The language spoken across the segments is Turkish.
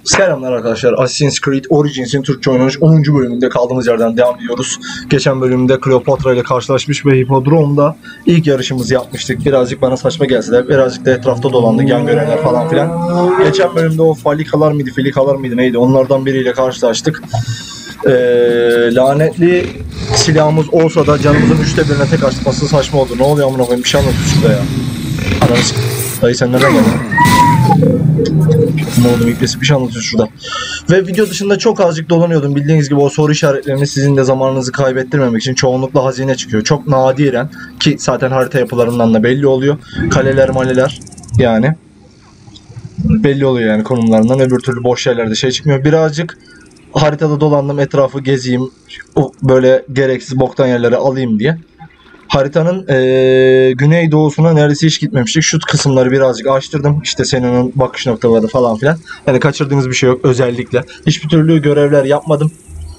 Selamlar arkadaşlar. Assassin's Creed Origins'in Türkçe oynanış 10. bölümünde kaldığımız yerden devam ediyoruz. Geçen bölümde Kleopatra ile karşılaşmış ve Hipodrom'da ilk yarışımızı yapmıştık. Birazcık bana saçma gelse de birazcık da etrafta dolandık, yan görenler falan filan. Geçen bölümde o filikalar mıydı neydi, onlardan biriyle karşılaştık. Lanetli silahımız olsa da canımızın 1/3'ine tek açması saçma oldu. Ne oluyor amına koyayım, bir şey anlatıyorsun şurada ya. Ananı dayı sen nereden geldin? Ne oldu, mikresi bir şey anlatıyor şurada. Ve video dışında çok azıcık dolanıyordum. Bildiğiniz gibi o soru işaretlerini sizin de zamanınızı kaybettirmemek için çoğunlukla hazine çıkıyor. Çok nadiren, ki zaten harita yapılarından da belli oluyor. Kaleler maleler yani belli oluyor yani konumlarından. Öbür türlü boş yerlerde şey çıkmıyor. Birazcık haritada dolandım, etrafı gezeyim, böyle gereksiz boktan yerlere alayım diye. Haritanın güneydoğusuna neredeyse hiç gitmemiştik. Şu kısımları birazcık açtırdım. İşte senin bakış noktaları falan filan. Yani kaçırdığınız bir şey yok özellikle. Hiçbir türlü görevler yapmadım.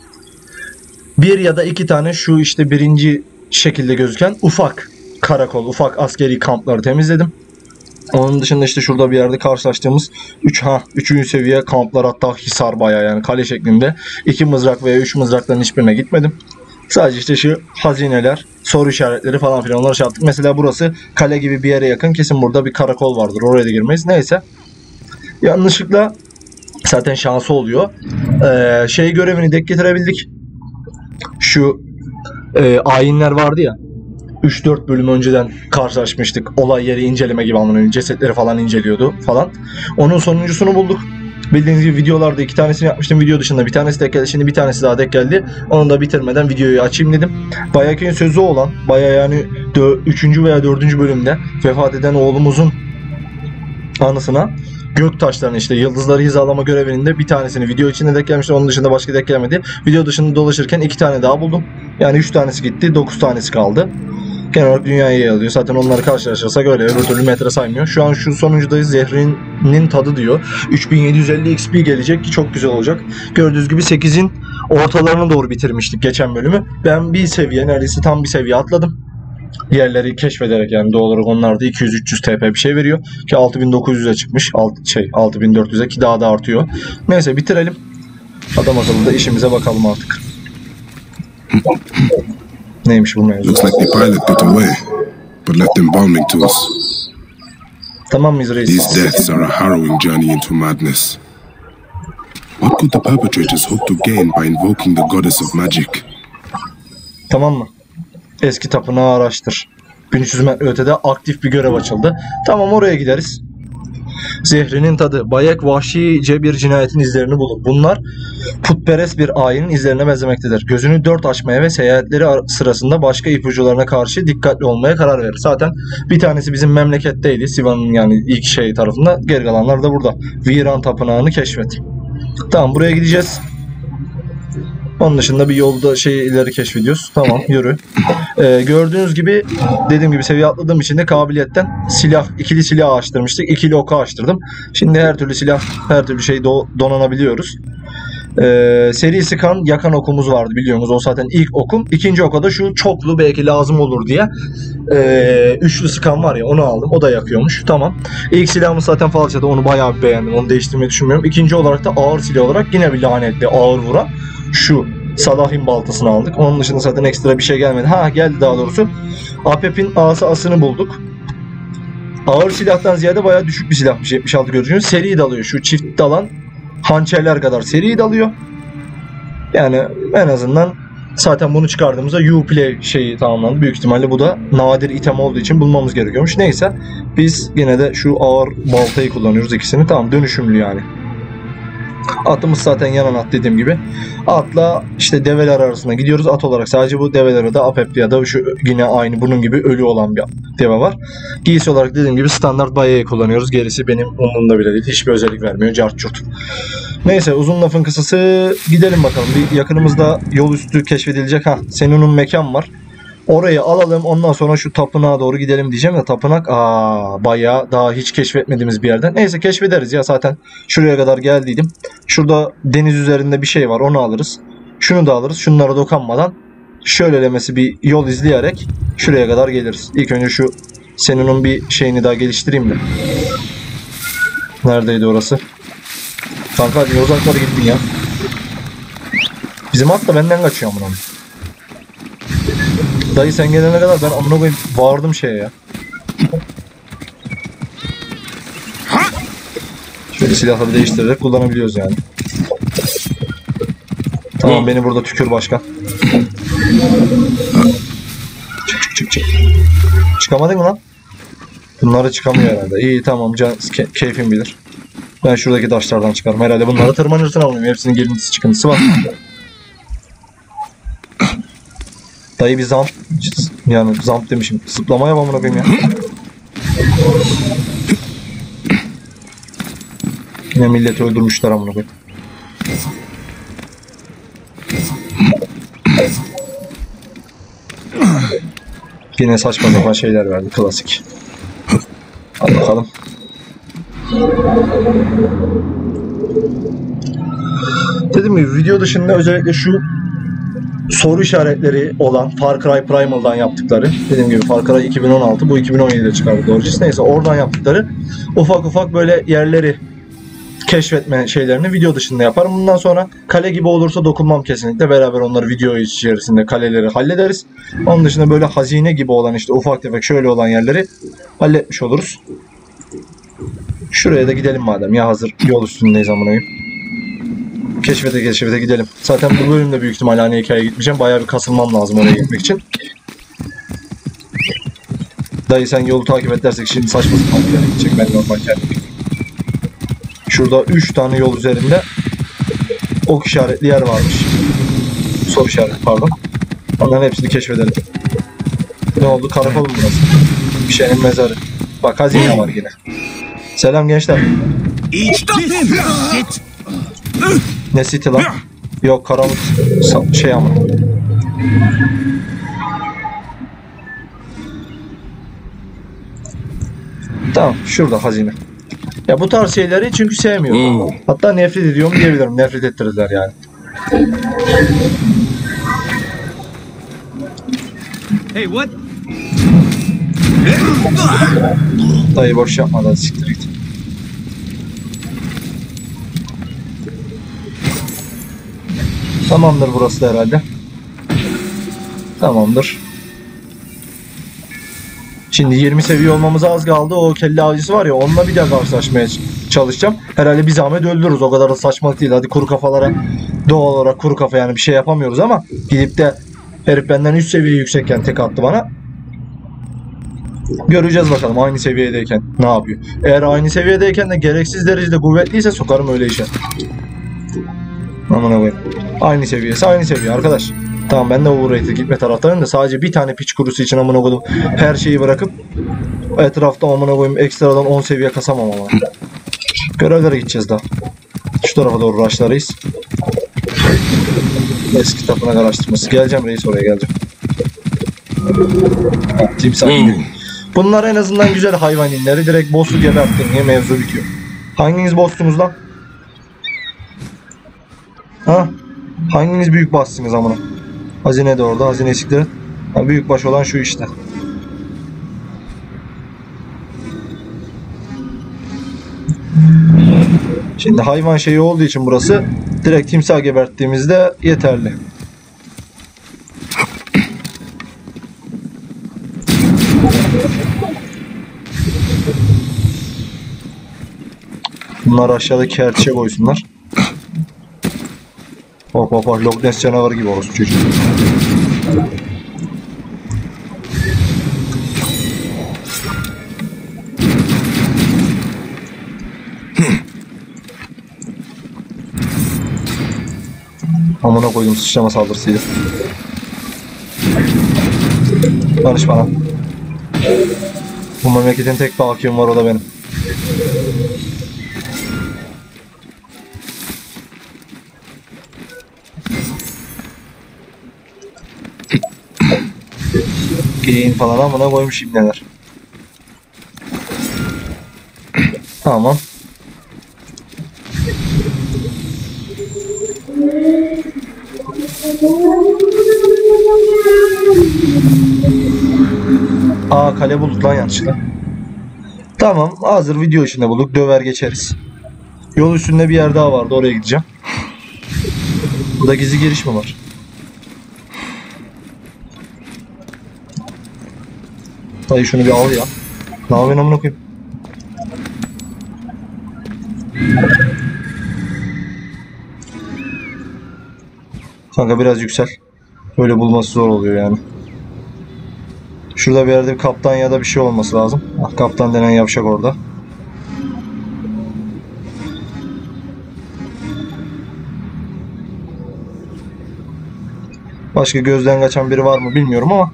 Bir ya da iki tane şu işte birinci şekilde gözüken ufak karakol, ufak askeri kampları temizledim. Onun dışında işte şurada bir yerde karşılaştığımız 3. seviye kamplar, hatta hisar bayağı yani kale şeklinde. 2 mızrak veya 3 mızrakların hiçbirine gitmedim. Sadece işte şu hazineler, soru işaretleri falan filan onları şey yaptık. Mesela burası kale gibi bir yere yakın. Kesin burada bir karakol vardır. Oraya da girmeyiz. Neyse. Yanlışlıkla zaten şansı oluyor. Şey görevini denk getirebildik. Şu ayinler vardı ya. 3-4 bölüm önceden karşılaşmıştık. Olay yeri inceleme gibi anlamında. Cesetleri falan inceliyordu falan. Onun sonuncusunu bulduk. Bildiğiniz gibi videolarda 2 tanesini yapmıştım. Video dışında bir tanesi denk geldi. Şimdi bir tanesi daha denk geldi. Onu da bitirmeden videoyu açayım dedim. Bayak'ın sözü olan, yani 3. veya 4. bölümde vefat eden oğlumuzun anısına gök taşlarını, işte yıldızları hizalama görevinin de bir tanesini video içinde denk gelmişti. Onun dışında başka denk gelmedi. Video dışında dolaşırken 2 tane daha buldum. Yani 3 tanesi gitti, 9 tanesi kaldı. Genel olarak dünyaya yayılıyor. Zaten onları karşılaştırırsak öyle, öbür türlü metre saymıyor. Şu an şu sonuncudayız. Zehrinin tadı diyor. 3750 XP gelecek ki çok güzel olacak. Gördüğünüz gibi 8'in ortalarına doğru bitirmiştik geçen bölümü. Ben bir seviye, neredeyse tam bir seviye atladım. Yerleri keşfederek, yani doğal olarak onlar da 200-300 TP bir şey veriyor. Ki 6900'e çıkmış. 6400'e, ki daha da artıyor. Neyse bitirelim. Adam akıllı da işimize bakalım artık. Neymiş bu mevzu? Looks like the pilot got away, but left them bounding to us. Tamam mıyız reis? These deaths are a harrowing journey into madness. What could the perpetrators hope to gain by invoking the goddess of magic? Tamam mı? Eski tapınağı araştır. 1300 metre ötede aktif bir görev açıldı. Tamam, oraya gideriz. Zehrinin tadı. Bayek vahşice bir cinayetin izlerini bulur. Bunlar putperest bir ayinin izlerine benzemektedir. Gözünü 4 açmaya ve seyahatleri sırasında başka ipucularına karşı dikkatli olmaya karar verir. Zaten bir tanesi bizim memleketteydi. Sivan'ın yani ilk şey tarafında. Geri kalanlar da burada. Viran tapınağını keşfet. Tamam, buraya gideceğiz. Onun dışında bir yolda şeyleri keşfediyoruz. Tamam, yürü. Gördüğünüz gibi, dediğim gibi seviye atladığım için de kabiliyetten ikili silah açtırmıştık. İkili oku açtırdım. Şimdi her türlü silah, her türlü şey donanabiliyoruz. Seri sıkan yakan okumuz vardı biliyorsunuz. O zaten ilk okum. İkinci oka da şu çoklu, belki lazım olur diye üçlü sıkan var ya, onu aldım. O da yakıyormuş. Tamam. İlk silahımız zaten falçata. Onu bayağı beğendim. Onu değiştirmeyi düşünmüyorum. İkinci olarak da ağır silah olarak yine bir lanetli ağır vuran şu Salah'in baltasını aldık. Onun dışında zaten ekstra bir şey gelmedi. Geldi daha doğrusu. Apep'in asını bulduk. Ağır silahtan ziyade bayağı düşük bir silahmış. 76 görücünün. Seri dalıyor. Şu çift dalan hançerler kadar seri dalıyor. Yani en azından zaten bunu çıkardığımızda Uplay şeyi tamamlandı. Büyük ihtimalle bu da nadir item olduğu için bulmamız gerekiyormuş. Neyse. Biz yine de şu ağır baltayı kullanıyoruz, ikisini. Tamam, dönüşümlü yani. Atımız zaten yanan at, dediğim gibi. Atla işte develer arasında gidiyoruz. At olarak sadece bu develere de Apep'li ya da şu yine aynı bunun gibi ölü olan bir deve var. Giysi olarak dediğim gibi standart bayağı kullanıyoruz. Gerisi benim umurumda bile değil. Hiçbir özellik vermiyor. Cart curt. Neyse, uzun lafın kısası, gidelim bakalım. Bir yakınımızda yol üstü keşfedilecek. Senin'in mekan var. Orayı alalım, ondan sonra şu tapınağa doğru gidelim diyeceğim de tapınak bayağı daha hiç keşfetmediğimiz bir yerden. Neyse, keşfederiz ya, zaten şuraya kadar geldiydim. Şurada deniz üzerinde bir şey var, onu alırız. Şunu da alırız, şunlara dokunmadan şöylelemesi bir yol izleyerek şuraya kadar geliriz. İlk önce şu Senin'in bir şeyini daha geliştireyim de. Neredeydi orası? Kanka hadi uzaklara gittin ya. Bizim at da benden kaçıyor amına. Dayı sen gelene kadar ben amına koyayım bağırdım şeye ya. Şöyle silahları değiştirerek kullanabiliyoruz yani. Tamam beni burada tükür başkan. Çık. Çıkamadın mı lan? Bunları çıkamıyor herhalde. İyi tamam keyfin bilir. Ben şuradaki taşlardan çıkarım. Herhalde bunları tırmanırsın amına. Hepsinin gelintisi çıkıntısı var. Dayı bir zamp, yani zamp demişim. Zıplamaya amına koyayım ya. Yine milleti öldürmüşler amına koyayım. Yine saçma sapan şeyler verdi, klasik. Hadi bakalım. Dedim mi video dışında özellikle şu soru işaretleri olan Far Cry Primal'dan yaptıkları, dediğim gibi Far Cry 2016, bu 2017'de çıkardı doğrusu, neyse oradan yaptıkları ufak böyle yerleri keşfetme şeylerini video dışında yaparım. Bundan sonra kale gibi olursa dokunmam kesinlikle. Beraber onları video içerisinde kaleleri hallederiz. Onun dışında böyle hazine gibi olan işte ufak tefek şöyle olan yerleri halletmiş oluruz. Şuraya da gidelim madem ya, hazır yol üstündeyiz amına koyayım. Keşfete gidelim. Zaten bu bölümde büyük ihtimalle hani hikayeye gitmeyeceğim. Bayağı bir kasılmam lazım oraya gitmek için. Dayı sen yolu takip et dersek şimdi saçma sapan bir yere gidecek. Ben normal kendim. Şurada 3 tane yol üzerinde ok işaretli yer varmış. Soru işareti pardon. Onların hepsini keşfedelim. Ne oldu? Karakol mu burası? Bir şeyin mezarı. Bak hazine var yine. Selam gençler. Ne city lan? Yok karanlık şey ama. Tamam şurada hazine. Ya bu tarz şeyleri çünkü sevmiyorum. Hatta nefret ediyorum diyebilirim. Nefret ettirdiler yani. Hey what? Dayı boş yapma da siktir git. Tamamdır burası da herhalde. Tamamdır. Şimdi 20 seviye olmamıza az kaldı. O kelle avcısı var ya, onunla bir daha karşılaşmaya çalışacağım. Herhalde bir zahmet öldürürüz. O kadar da saçmalık değil. Hadi kuru kafalara, doğal olarak kuru kafa yani bir şey yapamıyoruz ama gidip de herif benden 3 seviye yüksekken tek attı bana. Göreceğiz bakalım aynı seviyedeyken ne yapıyor. Eğer aynı seviyedeyken de gereksiz derecede kuvvetliyse sokarım öyle işe. Amına koyayım. Aynı seviye arkadaş. Tamam ben de overrated gitme taraftarıyım da sadece bir tane piç kurusu için amına koydum. Her şeyi bırakıp etrafta amına koyayım ekstradan 10 seviye kasamam ama. Görevlere gideceğiz daha. Şu tarafa doğru rushlarıyız. Eski tapınak araştırması. Geleceğim reis, oraya geleceğim. Timsah. Bunlar en azından güzel hayvan inleri. Direkt boss'u geberttin diye mevzu bitiyor. Hanginiz boss'tunuz lan? Ha? Hanginiz büyük bassınız amına? Hazine de orada, hazine eksikleri. Ha, büyük baş olan şu işte. Şimdi hayvan şeyi olduğu için burası direkt timsah geberttiğimizde yeterli. Bunlar aşağıda kerçe koysunlar. Hop Loch Ness canavarı gibi olsun çocuk. Amına koydum sıçrama saldırısıydı. Barış bana. Bu memleketin tek bir hakim var, o da benim. Geyin falan amına koymuş ibneler. Tamam. Aa kale bulduk lan yanlışlıkla. Tamam hazır video içinde bulduk, döver geçeriz. Yol üstünde bir yer daha vardı. Oraya gideceğim. Burada gizli giriş mi var? Dayı şunu bir al ya. Ne yapıyorsun amına koyayım? Kanka biraz yüksel. Böyle bulması zor oluyor yani. Şurada bir yerde bir kaptan ya da bir şey olması lazım. Ah, kaptan denen yavşak orada. Başka gözden kaçan biri var mı bilmiyorum ama.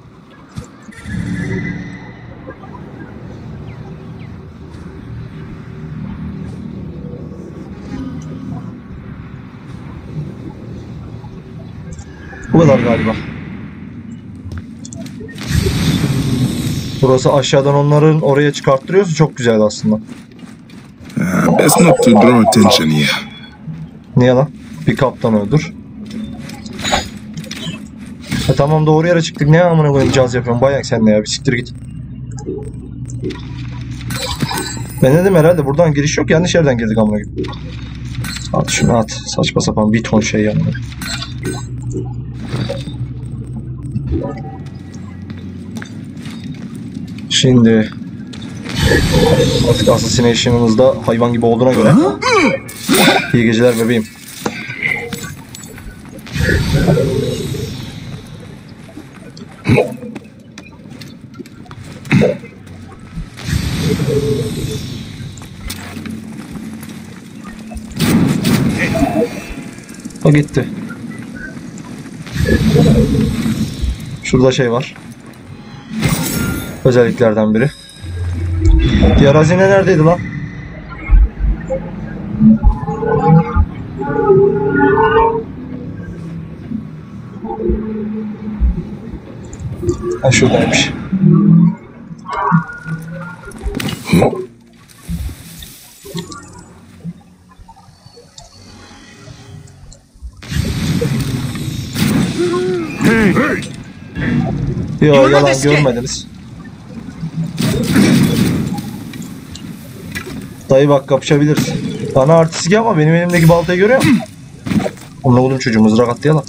Bu kadar galiba. Burası aşağıdan onların oraya çıkarttırıyorsa çok güzel aslında. Best not to draw attention here. Niye lan? Bir kaptan öldür. Tamam doğru yere çıktık. Ne amına koyayım caz yapıyorum. Bayak sen de ya. Bir siktir git. Ben dedim herhalde buradan giriş yok. Yanlış yerden girdik amına koyayım. At şunu at. Saçma sapan bir ton şey yanına. Şimdi artık Assassination'ımızda hayvan gibi olduğuna göre iyi geceler bebeğim. O gitti. Şurada şey var. Özelliklerden biri. Diğer hazine neredeydi lan? Ha şuradaymış. Yo yalan görmediniz. Dayı bak kapışabiliriz. Bana artistik ama benim elimdeki baltayı görüyor musun? Onunla oğlum çocuğu mızrak attı ya lan.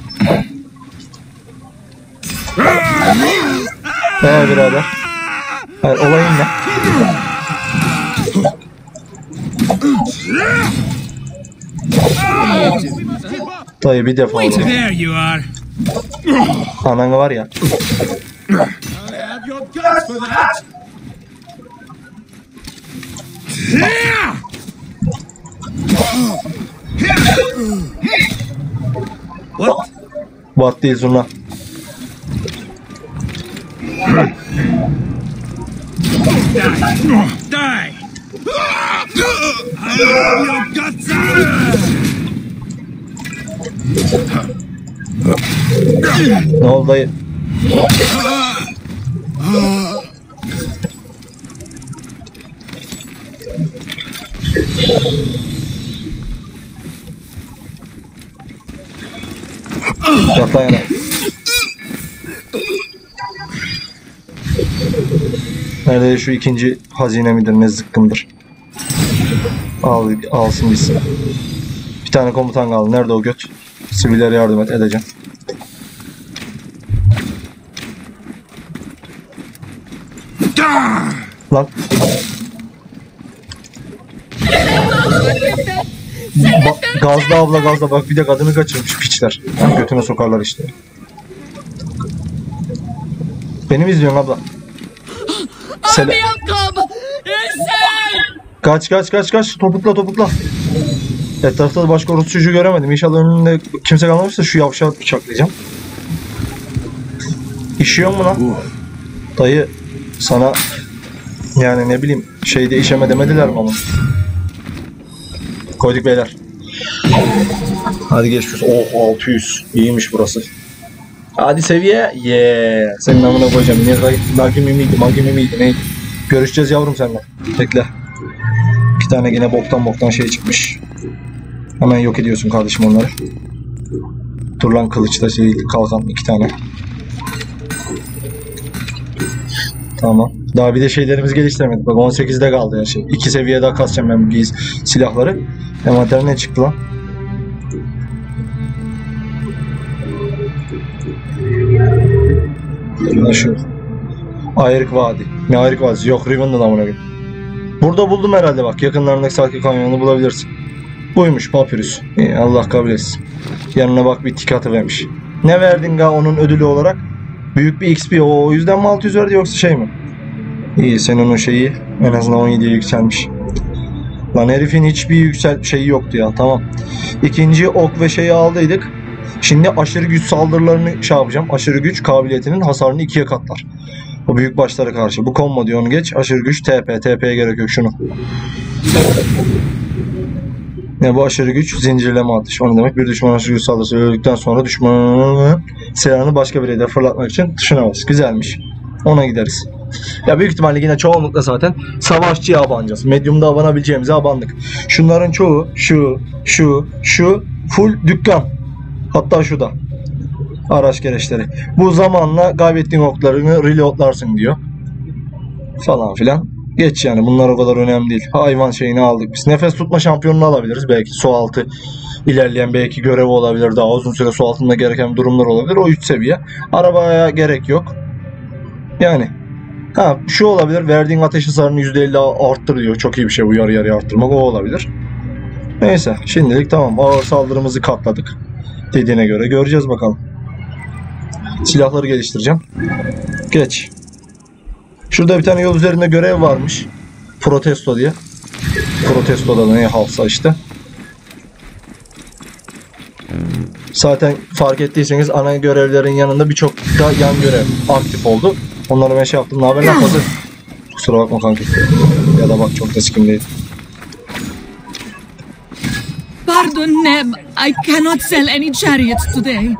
Birader. Hayır olayın ne? Dayı bir defa oldu. Ananı var ya. What? What değil Zurna. Die! I love your guts out! Ne oldu dayı? Yat lan yana. Nerede şu ikinci hazine midir ne zıkkımdır? Alsın gitsin. Bir tane komutan kaldı. Nerede o göt? Sivillere yardım et edeceğim. Lan. Gazla abla gazla bak bir de kadını kaçırmış piçler. Götüne sokarlar işte. Beni mi izliyorsun abla? Selam. Kaç topukla. Etrafta da başka Rus çocuğu göremedim. İnşallah önünde kimse kalmamışsa şu yavşağı bıçaklayacağım. İşiyor mu lan? Dayı sana yani ne bileyim şeyde işeme demediler mi ama? Koyduk beyler. Hadi geçmiş. Oh 600. İyiymiş burası. Hadi seviye. Yeah. Senin amına koyacağım. Magimi miydi? Neydi? Görüşeceğiz yavrum seninle. Bekle. İki tane yine boktan şey çıkmış. Hemen yok ediyorsun kardeşim onları. Dur lan kılıçta şey kalkan 2 tane. Tamam. Daha bir de şeylerimizi geliştiremedik. Bak 18'de kaldı her şey. 2 seviye daha kasacağım ben bu silahları. Envanter ne çıktı lan? Ne şu? Ayrık Vadi. Ne Ayrık Vadisi? Yok, Riven'dan amına koyayım. Burada buldum herhalde bak. Yakınlarındaki Salki Kanyonu'nu bulabilirsin. Buymuş Papyrus. İyi, Allah kabul etsin. Yanına bak bir tik atıvermiş. Ne verdin ga onun ödülü olarak? Büyük bir XP. O yüzden mi 600 verdi yoksa şey mi? İyi, senin o şeyi en azından 17'ye yükselmiş. Lan herifin hiçbir şeyi yoktu ya. Tamam. İkinci ok ve şeyi aldıydık. Şimdi aşırı güç saldırılarını şey yapacağım. Aşırı güç kabiliyetinin hasarını 2'ye katlar. O büyük başlara karşı. Bu combo diyor, onu geç. Aşırı güç TP. TP'ye gerek yok, şunu. Ne bu aşırı güç? Zincirleme atış. O ne demek? Bir düşman aşırı güç saldırısı öldükten sonra düşmanın silahını başka bir yere fırlatmak için tuşuna bas. Güzelmiş. Ona gideriz. Ya büyük ihtimalle yine çoğunlukla zaten savaşçıya abanacağız. Medium'da abanabileceğimize abandık. Şunların çoğu şu full dükkan. Hatta şu da. Araç gereçleri. Bu zamanla kaybettiğin oklarını reloadlarsın diyor. Falan filan. Geç yani, bunlar o kadar önemli değil. Hayvan şeyini aldık biz. Nefes tutma şampiyonunu alabiliriz. Belki su altı ilerleyen belki görevi olabilir. Daha uzun süre su altında gereken durumlar olabilir. O 3 seviye. Arabaya gerek yok. Yani. Ha şu olabilir. Verdiğin ateş hasarını %50 arttır diyor. Çok iyi bir şey bu, yarı yarıya arttırmak. O olabilir. Neyse. Şimdilik tamam. Ağır saldırımızı katladık. Dediğine göre. Göreceğiz bakalım. Silahları geliştireceğim. Geç. Şurada bir tane yol üzerinde görev varmış. Protesto diye. Protesto'da da ne halsa işte. Zaten fark ettiyseniz ana görevlerin yanında birçok da yan görev aktif oldu. Onları ben şey yaptım. Ne haber lan fazla? Kusura bakma kanka. Ya da bak çok da sikim değil. Pardon, Neb. I cannot sell any chariots today.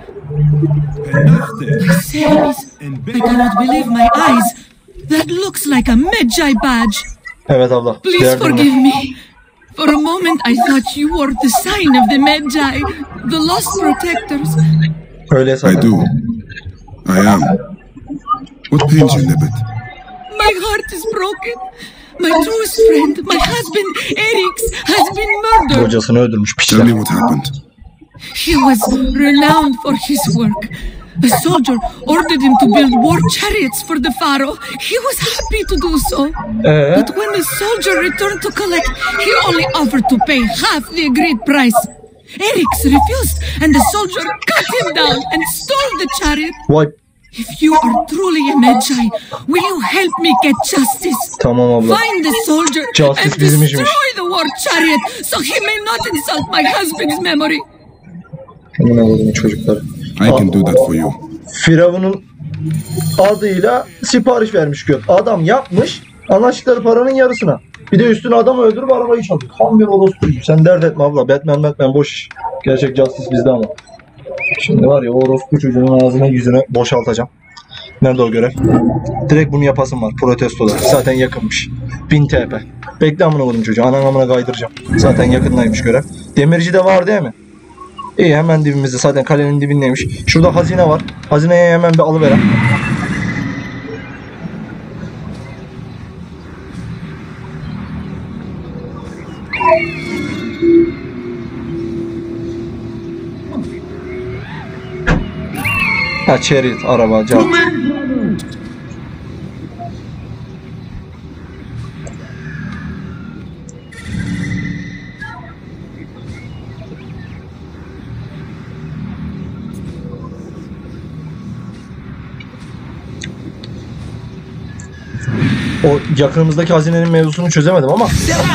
Sales. I cannot believe my eyes. That looks like a Medjay badge. Evet abla. Please forgive me. For a moment I thought you were the sign of the Medjay, the lost protectors. Öyle zaten. I do. I am. What pains you, Nebet? My heart is broken. My truest friend, my husband, Erix, has been murdered. Kocasını öldürmüş Tell me piçler. what happened. He was renowned for his work. A soldier ordered him to build war chariots for the pharaoh. He was happy to do so. But when the soldier returned to collect, he only offered to pay half the agreed price. Erix refused, and the soldier cut him down and stole the chariot. Vay. If you are truly a Medjay, will you help me get justice? Tamam abla. Find the soldier Justice and bizim işimiz. destroy the war chariot so he may not insult my husband's memory. Amına koydum çocukları. I can do that for you. Firavun'un adıyla sipariş vermiş göt. Adam yapmış, anlaştıkları paranın yarısına. Bir de üstüne adamı öldürüp arabayı çalıyor. Tam bir orospuyum. Sen dert etme abla. Batman boş iş. Gerçek justice bizde ama. Şimdi var ya, o orospu çocuğunun ağzına yüzüne boşaltacağım. Nerede o görev? Direkt bunu yapasım var. Protestoda. Zaten yakınmış. 1000 TP. Bekle amına koydum çocuğu. Anan amına kaydıracağım. Zaten yakındaymış görev. Demirci de var değil mi? İyi, hemen dibimizde. Zaten kalenin dibindeymiş. Şurada hazine var. Hazineye hemen bir alıveren. Ha, chariot, araba, can. O yakınımızdaki hazinenin mevzusunu çözemedim ama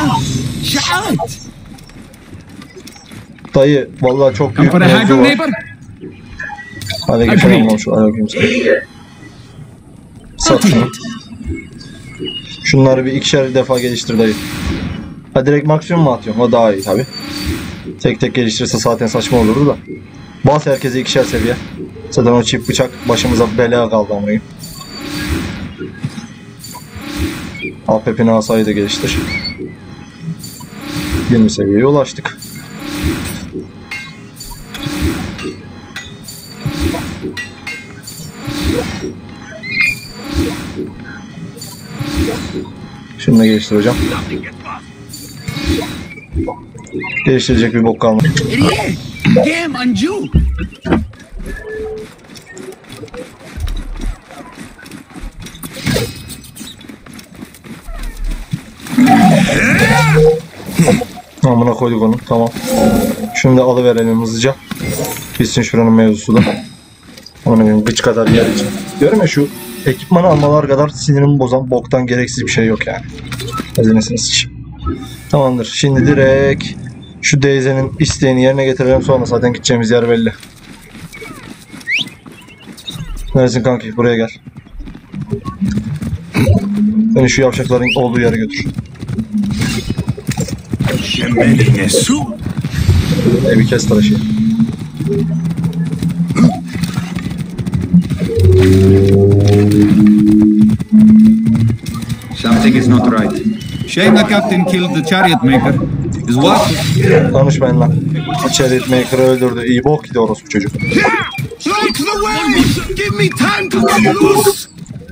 dayı vallahi çok büyük mevzu var. Hadi geçelim şu ayakımıza. Sat şunu. Şunları bir ikişer defa geliştir dayı. Ha, direkt maksimum mu atıyorum? O daha iyi tabi. Tek tek geliştirirse zaten saçma olurdu da. Bas herkese ikişer seviye. Zaten o çift bıçak başımıza bela kaldı amrayım. APP'nin asayı da geliştir. 20 seviyeye ulaştık. Şunu da geliştir hocam. Değiştirecek bir bok kalmadı. Game and you. Amına koyduk onu. Tamam. Şunu da alıverelim hızlıca. Bitsin şuranın mevzusu da. Amına koyayım gıç kadar yer için. Diyorum ya şu ekipmanı almalar kadar sinirimi bozan boktan gereksiz bir şey yok yani. Hazinesiniz hiç. Tamamdır. Şimdi direkt şu Daisy'nin isteğini yerine getirelim, sonra zaten gideceğimiz yer belli. Neresin kanki? Buraya gel. Beni şu yavşakların olduğu yere götür. Bir kes tıraşı. Something is not right. Shame the captain killed the chariot maker. His wife. Konuşmayın lan. Chariot Maker'ı öldürdü. İyi bok gidiyor orospu çocuk. Block the way! Give me time to get loose!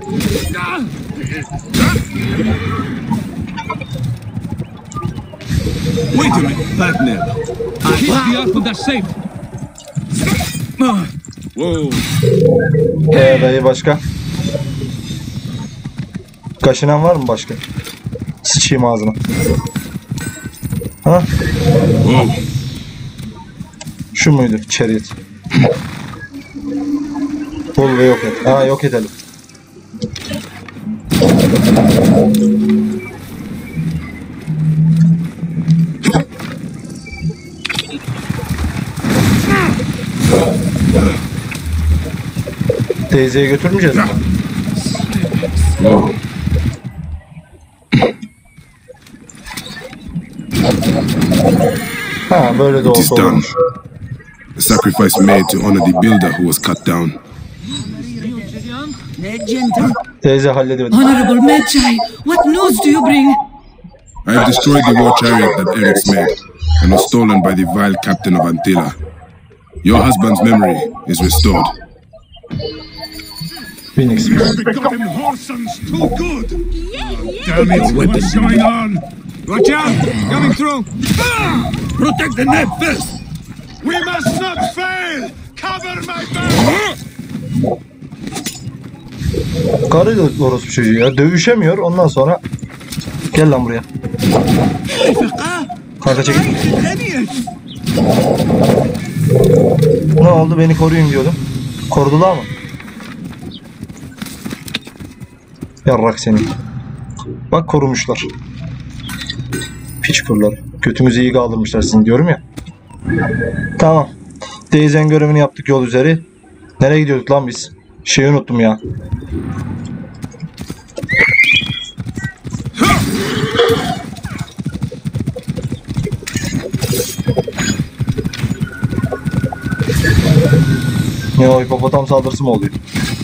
Wait a minute, partner. Keep the output that's safe. Whoa. Dayı başka? Kaşınan var mı başka? Sıçayım ağzına. Ha? Şu muydu? Chariot. Bul ve yok et. Ha, yok edelim. Teyzeye götürmeyeceğiz mi? Ha, böyle de It is olsa done. olmuş. The sacrifice made to honor the builder who was cut down. Teyze hallediyor. Honorable Magi, what news do you bring? I have destroyed the war chariot that Eric's made, and was stolen by the vile captain of Antilla. Your husband's memory is restored. Phoenix. Begotten whoresomes too good! Damn it, what's going on? Watch out! Coming through! Protect the net first! We must not fail! Cover my back! Karı orospu çocuğu ya. Dövüşemiyor. Ondan sonra gel lan buraya. Kanka çekil. Ne oldu? Beni koruyun diyordum. Korudular mı? Yarrak seni. Bak korumuşlar. Piç kurlar. Götümüzü iyi kaldırmışlar sizin diyorum ya. Tamam. Teyzen görevini yaptık yol üzeri. Nereye gidiyorduk lan biz? Şeyi unuttum ya. Ne o, hipopotam saldırısı mı oluyor?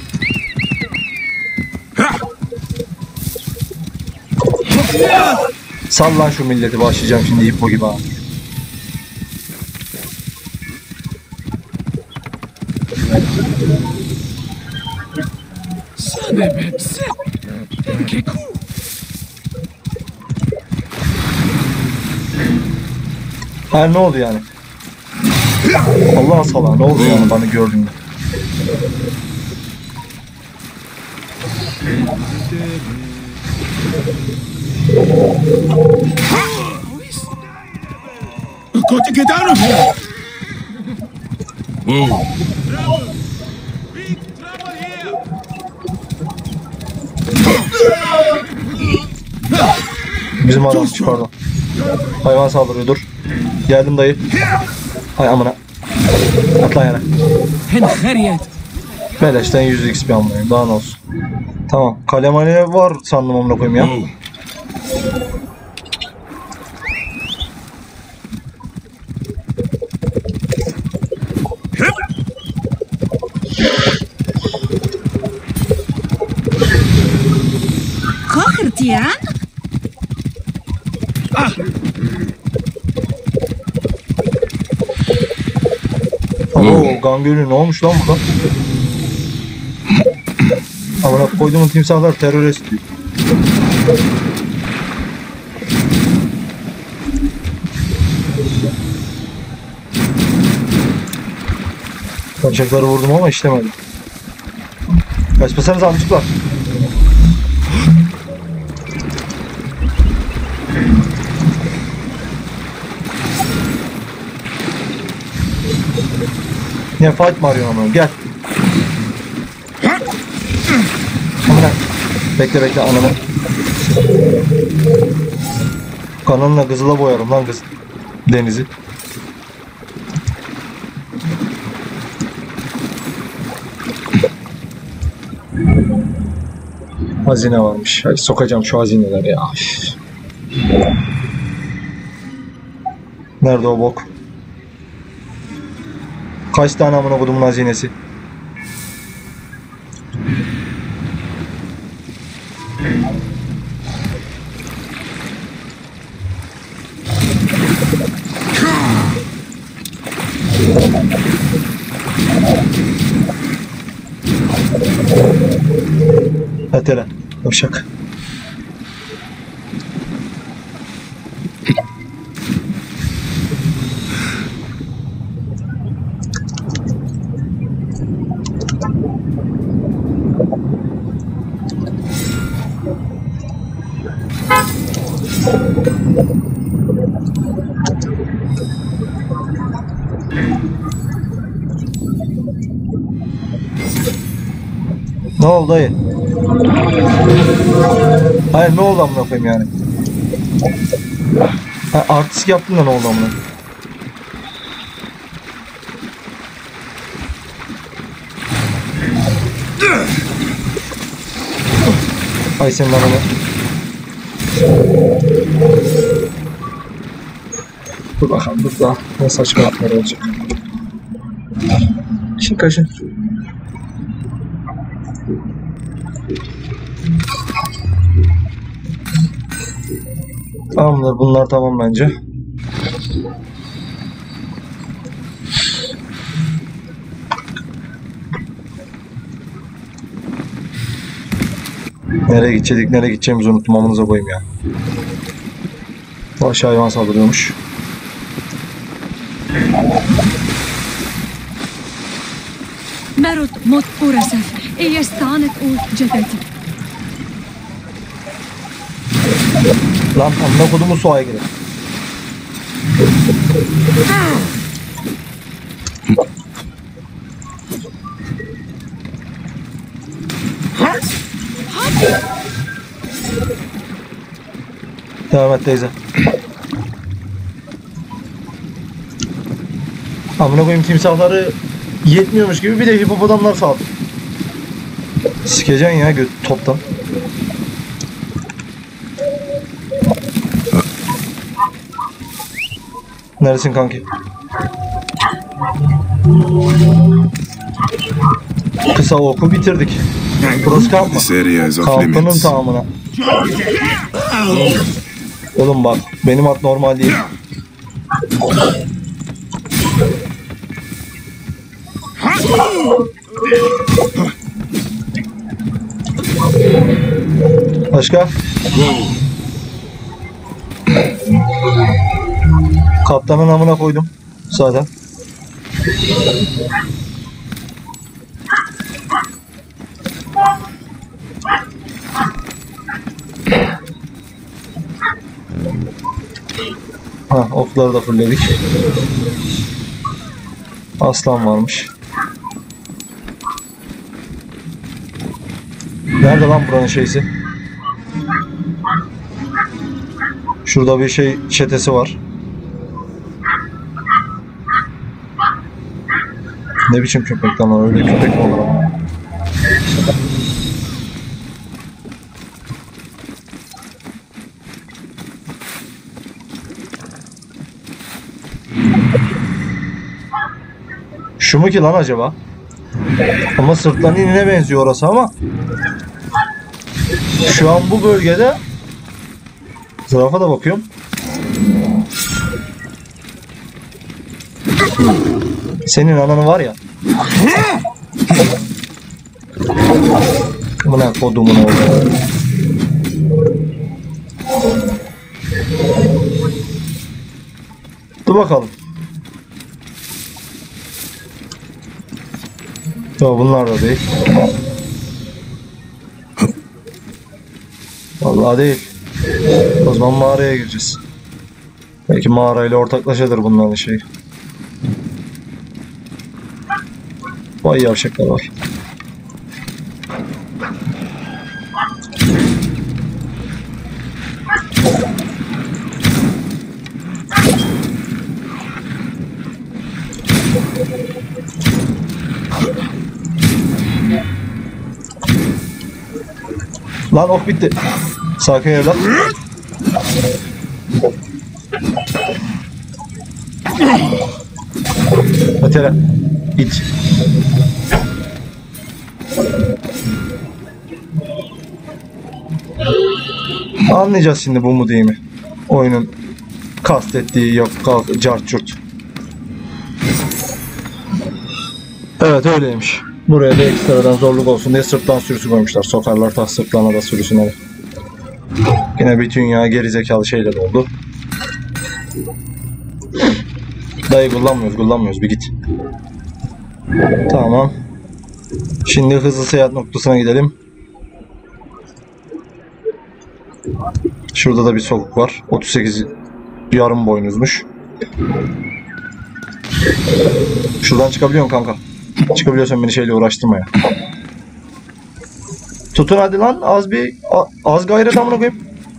Sal lan şu milleti, başlayacağım şimdi hippo gibi ha. Ha, ne oldu yani? Allah sala, ne oldu yani bana gördüğümde? Got to get out of here! Whoa! Big trouble here! Bizim adam, pardon. Hayvan saldırıyor, dur. Geldim dayı. Hay amına. Atla yana. Beleşten 100 XP almayayım, daha ne olsun. Tamam, kalemane var sandım amına koyayım ya. Whoa! Kochertian? Oo, Gangölü ne olmuş lan burada? Amına koyduğum timsahlar terörist diyor. Bacakları vurdum ama işlemedi. Kaçmasanız amcıklar. Ne fight mı arıyorsun ama? Gel. Amına. Bekle anamı. Kanalına kızıla boyarım lan kız. Denizi. Hazine varmış. Hadi sokacağım şu hazineleri ya. Nerede o bok? Kaç tane amına kodumun hazinesi? Atela. Yavşak. Ne oldu dayı? Hayır ne oldu amına koyayım yani? Ha, artistik yaptın da ne oldu amına? Ay senin ananı. Dur bakalım dur daha ne saçmalıklar olacak. Şimdi kaşın. Tamamdır bunlar tamam bence. Nereye gideceğimizi unuttum amınıza koyayım ya. Vahşi hayvan saldırıyormuş. مرت موت أورسف إيستانت أو جدتي. Lan amına kodumu su aygırı. Devam et teyze. Amına koyayım timsahları yetmiyormuş gibi bir de hipopotamlar saldı. Sikeceksin ya toptan. Neresin kanki? Kısa oku bitirdik. Burası kamp mı? Kampının tamamına. Oğlum bak benim at normal değil. Başka? Kaptanın amına koydum zaten. Ha, okları da fullledik. Aslan varmış. Nerede lan buranın şeysi? Şurada bir şey çetesi var. Ne biçim köpek lan, öyle köpek mi olur ama? Şu mu ki lan acaba? Ama sırtlan inine benziyor orası ama şu an bu bölgede zürafa da bakıyorum. Senin ananı var ya. Buna kodumun oldu. Dur bakalım. Yok bunlar da değil. Vallahi değil. O zaman mağaraya gireceğiz. Belki mağarayla ortaklaşadır bunların şey. Vay yavşaklar var. Lan ok bitti. Sakin evlat. Ötere. İt. Anlayacağız şimdi bu mu değil mi? Oyunun kastettiği yok cart curt. Evet öyleymiş. Buraya da ekstradan zorluk olsun diye sırtlan sürüsü koymuşlar. Sokarlar ta sırtlana da sürüsüne. Yine bütün ya gerizekalı şeyle doldu. Dayı kullanmıyoruz bir git. Tamam. Şimdi hızlı seyahat noktasına gidelim. Şurada da bir sokak var. 38 yarım boynuzmuş. Şuradan çıkabiliyorsun kanka. Çıkabiliyorsan beni şeyle uğraştırma ya. Tutun hadi lan az gayret amına koyayım.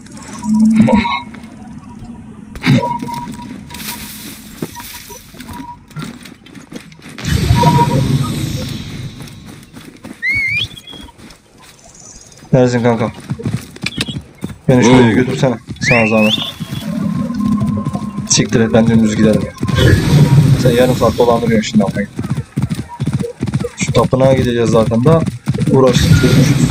Neredesin kanka? Beni şuraya götürsene. Sana zahmet. Siktir et ben dümdüz giderim ya. Sen yarım saat dolandırıyorsun şimdi amına. Şu tapınağa gideceğiz zaten da uğraştık çözmüşüz.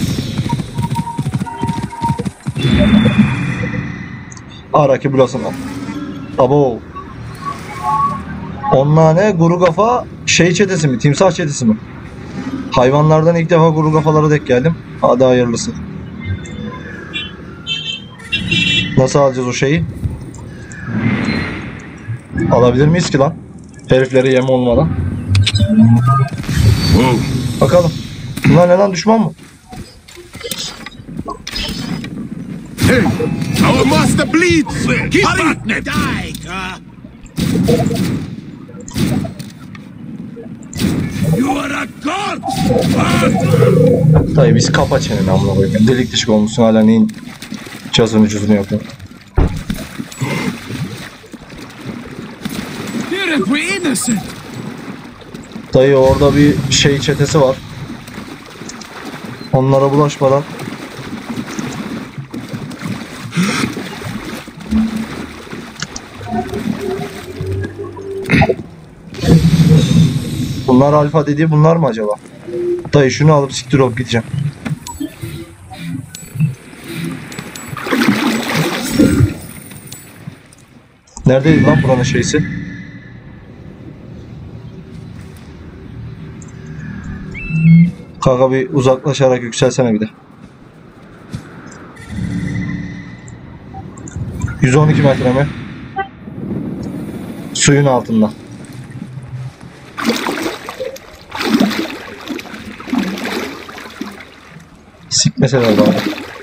Araki bulasın lan. Abo. Onlar ne? Kuru kafa şey çetesi mi? Timsah çetesi mi? Hayvanlardan ilk defa kuru kafalara denk geldim. Hadi hayırlısı. Nasıl alacağız o şeyi? Alabilir miyiz ki lan? Heriflere yem olmadan. Bakalım. Bunlar ne lan, düşman mı? Hey, our master bleeds. Keep back, Ned. You are a god. Dayı biz kapa çeneni amına koyayım. Delik dişik olmuşsun hala neyin cazını cüzünü yapıyor. Dayı orada bir şey çetesi var. Onlara bulaşmadan. Bunlar alfa dediği bunlar mı acaba? Dayı şunu alıp siktir olup gideceğim. Neredeydi lan buranın şeysi? Kanka bir uzaklaşarak yükselsene bir de. 112 metre mi? Suyun altında. Sikmeseler bari.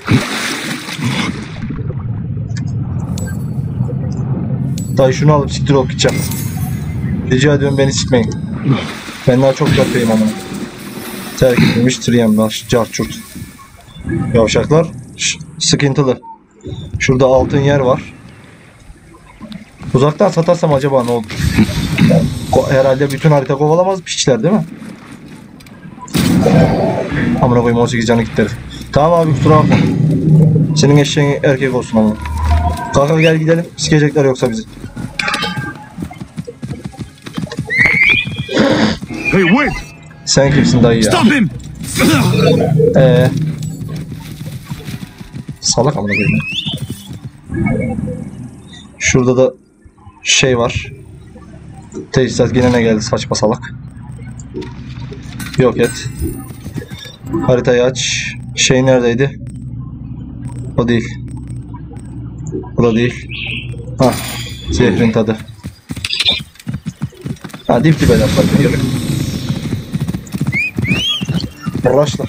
Dayı şunu alıp siktir olup gideceğim. Rica ediyorum beni sikmeyin. Ben daha çok yapayım ama. Terk edilmiş triyemler, carçurt. Yavşaklar sıkıntılı. Şurada altın yer var. Uzaktan satarsam acaba ne olur? Herhalde bütün harita kovalamaz piçler değil mi? Amına koyayım 18 canı gitti. Tamam abi kusura bakma. Senin eşeğin erkek olsun ama. Kanka gel gidelim. Sikecekler yoksa bizi. Hey, wait! Sen kimsin dayı ya? Stop him! Salak amına koyayım. Şurada da şey var. Teçhizat yine ne geldi saçma salak. Yok et. Haritayı aç. Şey neredeydi? O değil. Burada değil. Ha, zehrin tadı. Ha, dip dibe laflar. Yürü. Uğraşla.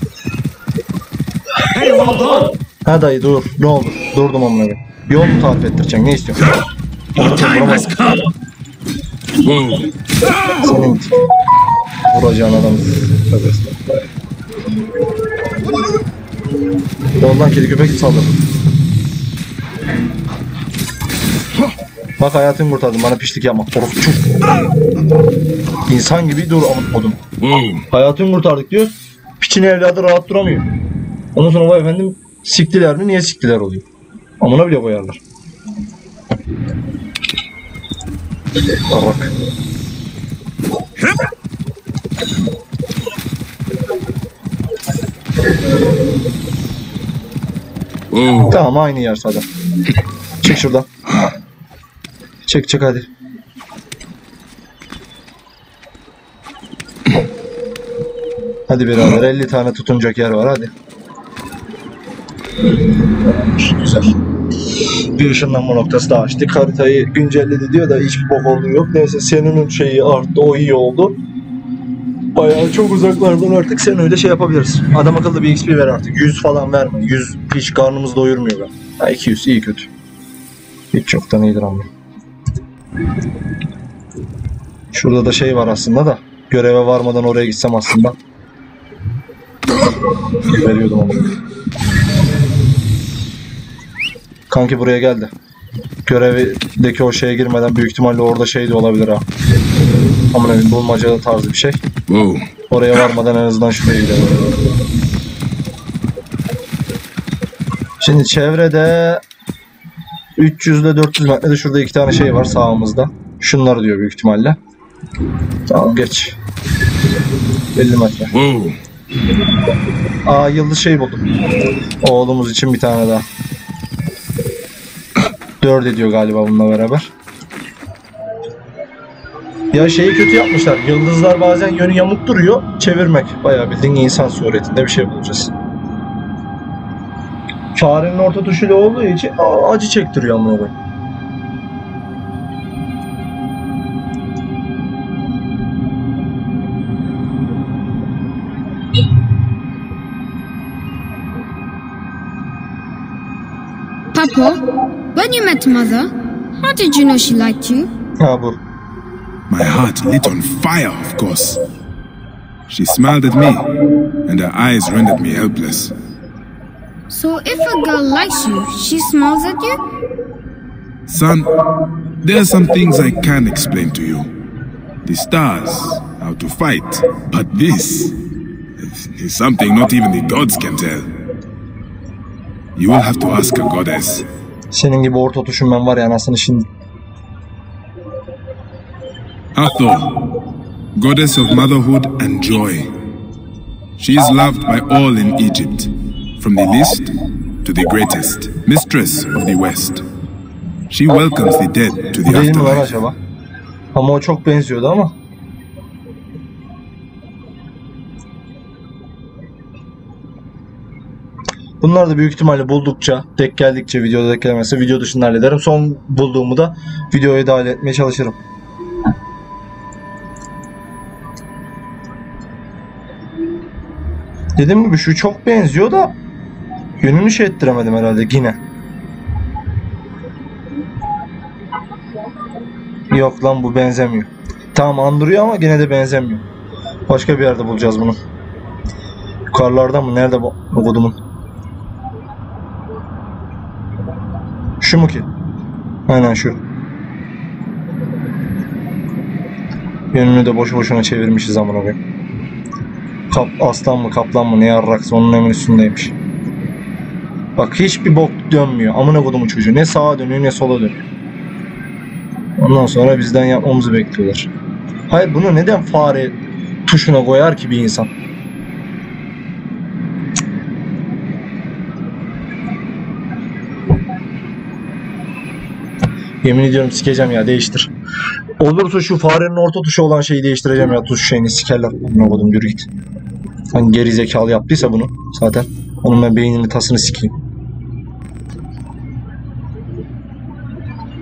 Hey, hold on! Ha dayı dur. Ne olur. Durdum amına koyayım. Yol mu tarif ettireceksin? Ne istiyorsun? Your time has come! Whoa. Senin vuracağın adamı. Yoldan kedi köpek saldırdı. Bak hayatını kurtardım. Bana pişlik yapma. Orospu. İnsan gibi dur amına. Whoa. Hayatını kurtardık diyor. Piçin evladı rahat duramıyor. Ondan sonra vay efendim siktiler mi? Niye siktiler oluyor? Amına bile koyarlar. Bak. Whoa. Tamam aynı yer zaten. Çık şuradan. Çık hadi. Hadi birader 50 tane tutunacak yer var hadi. Güzel. Bir ışınlanma noktası daha açtık. Haritayı güncelledi diyor da hiçbir bok olduğu yok. Neyse senin şeyi arttı, o iyi oldu. Bayağı çok uzaklardan artık sen öyle şey yapabiliriz. Adam akıllı bir XP ver artık. 100 falan verme. 100 hiç karnımız doyurmuyor ben. Ha 200 iyi kötü. Hiç çoktan iyidir ama. Şurada da şey var aslında da. Göreve varmadan oraya gitsem aslında. Veriyordum onu. Kanki buraya geldi. Görevdeki o şeye girmeden büyük ihtimalle orada şey de olabilir ha. Amına koyayım bulmacalı tarzı bir şey. Whoa. Oraya varmadan en azından şuraya gidelim. Şimdi çevrede 300 ile 400 metrede şurada iki tane şey var sağımızda. Şunları diyor büyük ihtimalle. Tamam geç. 50 metre. Whoa. Aa yıldız şey buldum. Oğlumuz için bir tane daha. 4 ediyor galiba bununla beraber. Ya şeyi kötü yapmışlar. Yıldızlar bazen yönü yamuk duruyor. Çevirmek. Bayağı bildiğin insan suretinde bir şey bulacağız. Farenin orta tuşuyla olduğu için acı çektiriyor ama böyle. Papa, when you met Mother, how did you know she liked you? Ha bu. My heart lit on fire, of course. She smiled at me, and her eyes rendered me helpless. So if a girl likes you, she smiles at you? Son, there are some things I can't explain to you. The stars, how to fight, but this is something not even the gods can tell. You will have to ask a goddess. Senin gibi orta tuşum ben var ya anasını şimdi. Hathor, goddess of motherhood and joy. She is loved by all in Egypt, from the least to the greatest, mistress of the West. She welcomes the dead to the Değil mi lan afterlife. acaba? Ama o çok benziyordu ama. Bunlar da büyük ihtimalle buldukça, denk geldikçe videoda denk gelmezse video dışında hallederim. Son bulduğumu da videoya dahil etmeye çalışırım. Dediğim gibi şu çok benziyor da yönünü şey ettiremedim herhalde yine. Yok lan bu benzemiyor. Tamam andırıyor ama gene de benzemiyor. Başka bir yerde bulacağız bunu. Yukarılarda mı? Nerede bu kodumun? Şu mu ki? Aynen şu. Yönünü de boşu boşuna çevirmişiz amına koyayım. Aslan mı kaplan mı ne yarraksa onun hemen üstündeymiş. Bak hiçbir bok dönmüyor. Amına kodumun çocuğu. Ne sağa dönüyor ne sola dönüyor. Ondan sonra bizden yapmamızı bekliyorlar. Hayır bunu neden fare tuşuna koyar ki bir insan? Yemin ediyorum sikeceğim ya değiştir. Olursa şu farenin orta tuşu olan şeyi değiştireceğim ya tuş şeyini sikerler. Ne koydum yürü git. Hani geri zekalı yaptıysa bunu zaten. Onun ben beynini tasını sikeyim.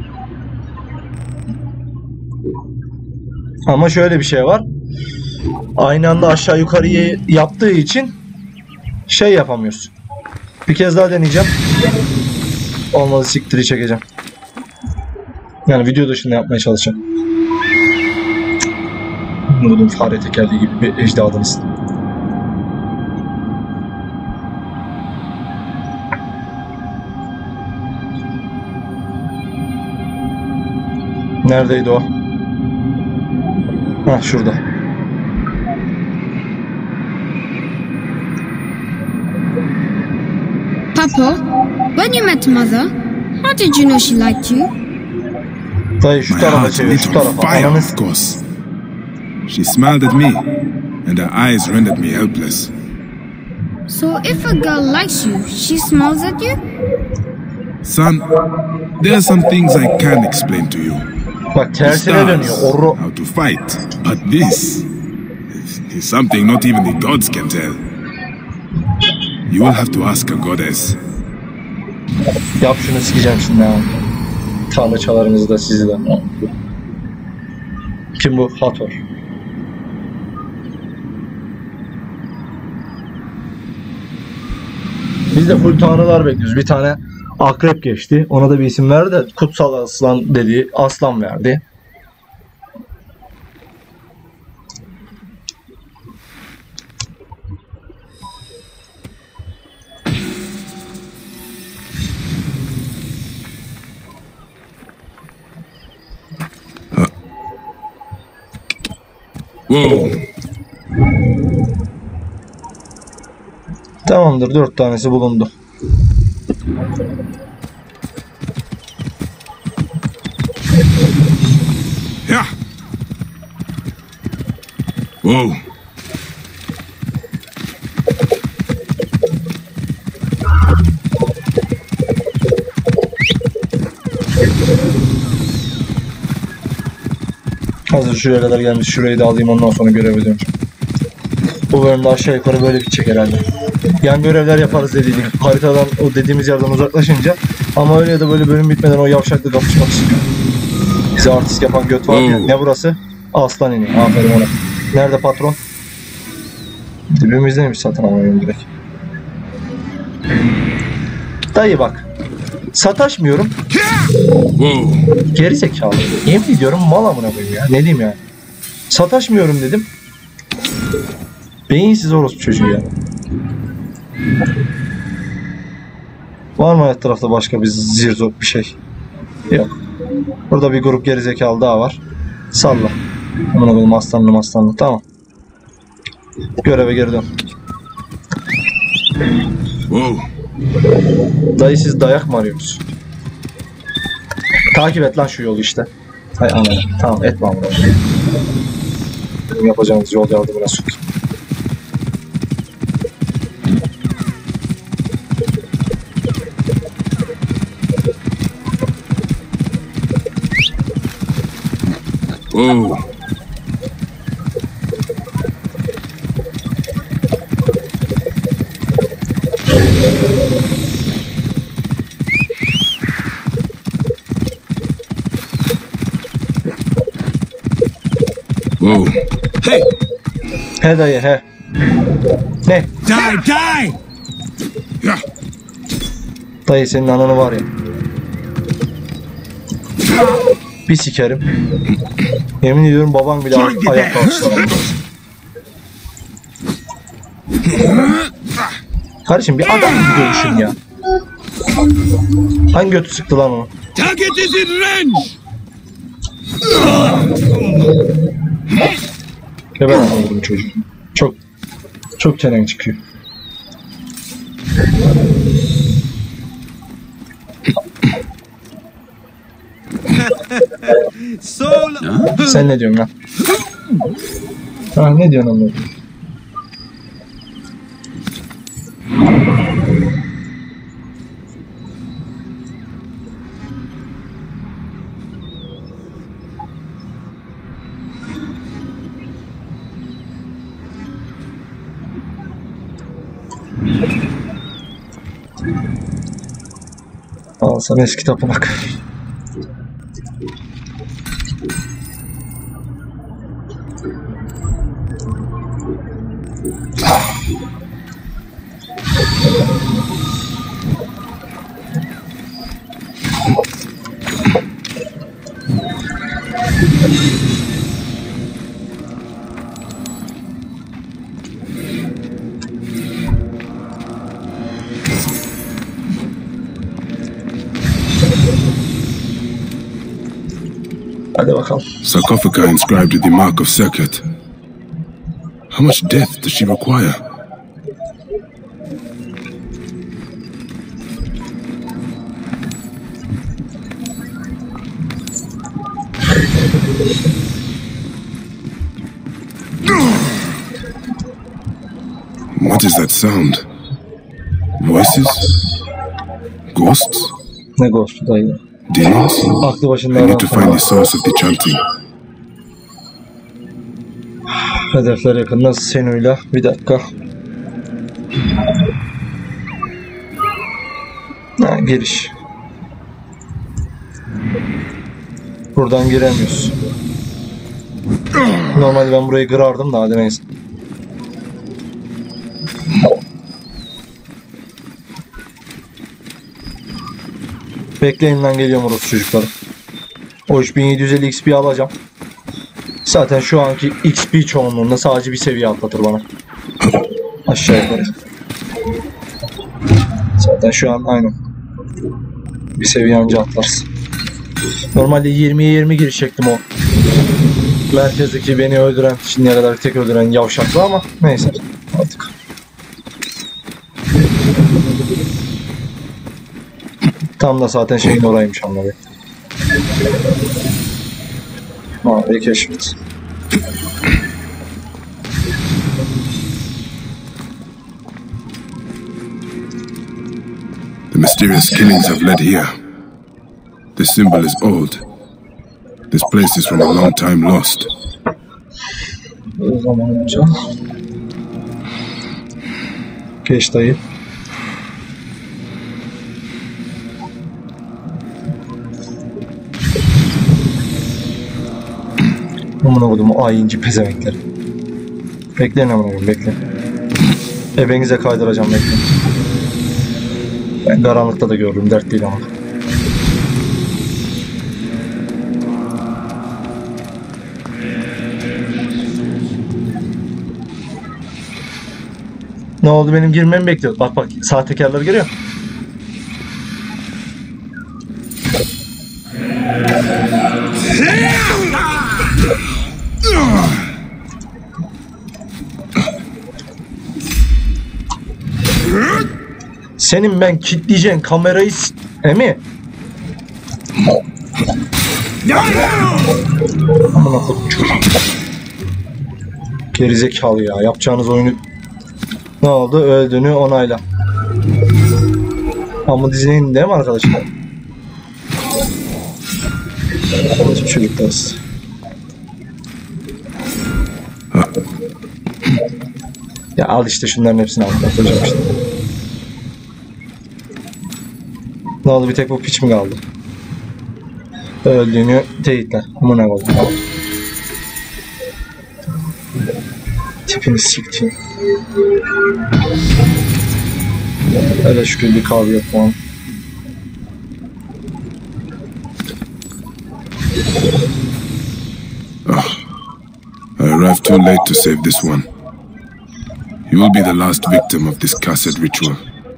Ama şöyle bir şey var. aynı anda aşağı yukarıyı yaptığı için şey yapamıyoruz. Bir kez daha deneyeceğim. Olmadı siktiri çekeceğim. Yani video dışında yapmaya çalışacağım. Nur'un fare tekerleği gibi bir ecdadınız. Neredeydi o? Hah, şurada. Papa, when you met Mother, how did you know she liked you? Dayı şu My tarafa heart çevir, lit şu on tarafa. fire, Ananı of course. She smiled at me, and her eyes rendered me helpless. So if a girl likes you, she smiles at you? Son, there are some things I can't explain to you. bak The tersine dönüyor. stars, Orro. how to fight. But this is something not even the gods can tell. You will have to ask a goddess. Yap şunu, sikeceğim şimdi ha. Tanrıçalarınızı da sizi de. Kim bu? Hathor. Biz de full tanrılar bekliyoruz. Bir tane akrep geçti. Ona da bir isim verdi de kutsal aslan dediği aslan verdi. Whoa. Tamamdır, 4 tanesi bulundu. Yeah. Whoa. Hazır şuraya kadar gelmiş. Şurayı da alayım, ondan sonra göreve döneceğim. Bu bölümde aşağı yukarı böyle bitecek herhalde. Yan görevler yaparız dediydik. Haritadan, o dediğimiz yerden uzaklaşınca. Ama öyle ya da böyle bölüm bitmeden o yavşakla kapışmak istiyor. Bize artist yapan göt var ya. Ne burası? Aslan iniyor. Aferin ona. Nerede patron? Dibimizdeymiş, satın alıyorum direkt. Dayı bak. Sataşmıyorum. Whoa. Geri zekalı. Yemin ediyorum mal amına koyayım ya. Ne diyeyim yani. Sataşmıyorum dedim. Beyinsiz orospu çocuğu ya. Var mı etrafta başka bir zirzop bir şey? Yok. Burada bir grup gerizekalı daha var. Salla. Amına koyayım, aslanlı. Tamam. Göreve geri dön. Whoa. Dayı siz dayak mı arıyorsunuz? Takip et lan şu yolu işte. Hay anam. Tamam, etme amına koyayım. Benim yapacağımız yol yardımına sok. Whoa. Whoa. Hey! He dayı he. Ne? Die! Yeah. Dayı senin ananı var ya. Bir sikerim. Yemin ediyorum baban bile ayakta alışlar. Kardeşim bir adam gibi dövüşün ya. Hangi götü sıktı lan onu? Target is in range! Geber anladım çocuk. Çok çenen çıkıyor. Sen ne diyorsun lan? Ha, ne diyorsun anladım. Al sana eski tapınak. Hadi bakalım. Sarcophaga inscribed with the mark of Serket. How much death does she require? What is that sound? Voices? Ghosts? Ne ghost'u dayı? Demons? Aklı başında I need to adam. find the source of the chanting. Hedefler yakında Senu'yla. Bir dakika. Ha, giriş. Buradan giremiyoruz. Normalde ben burayı kırardım da hadi neyse. Bekleyin lan, geliyorum orası çocukları. O 3750 XP alacağım. Zaten şu anki XP çoğunluğunda sadece bir seviye atlatır bana. Aşağı yukarı. Zaten şu an aynen. Bir seviye anca atlarsın. Normalde 20'ye 20 girecektim o. Merkezdeki beni öldüren, şimdiye kadar tek öldüren yavşaklı ama neyse artık. Tam da zaten şeyin oraymış anladım. Mavi keşfet. The mysterious killings have led here. The symbol is old. This place is from a long time lost. O zaman önce. Geç dayı. Amına koydum o ayıncı pezevenkleri. Bekleyin amına koydum, bekleyin. Ebenize kaydıracağım, bekleyin. Ben karanlıkta da gördüm, dert değil ama. Ne oldu, benim girmemi bekliyor. Bak bak, sahtekarları görüyor. Senin ben kilitleyeceğin kamerayı mi? Amına koyayım. Gerizekalı ya. Yapacağınız oyunu ne oldu? Öldüğünü onayla. Ama dizinin değil mi arkadaşlar? Bizim çocuklarız. Ya al işte şunların hepsini anlatacağım işte. Ne oldu, bir tek bu piç mi kaldı? Öldüğünü teyitle. Amına koydum. Tipini siktim. Öyle şükür bir kahve yok falan. I arrived too late to save this one. You will be the last victim of this cursed ritual.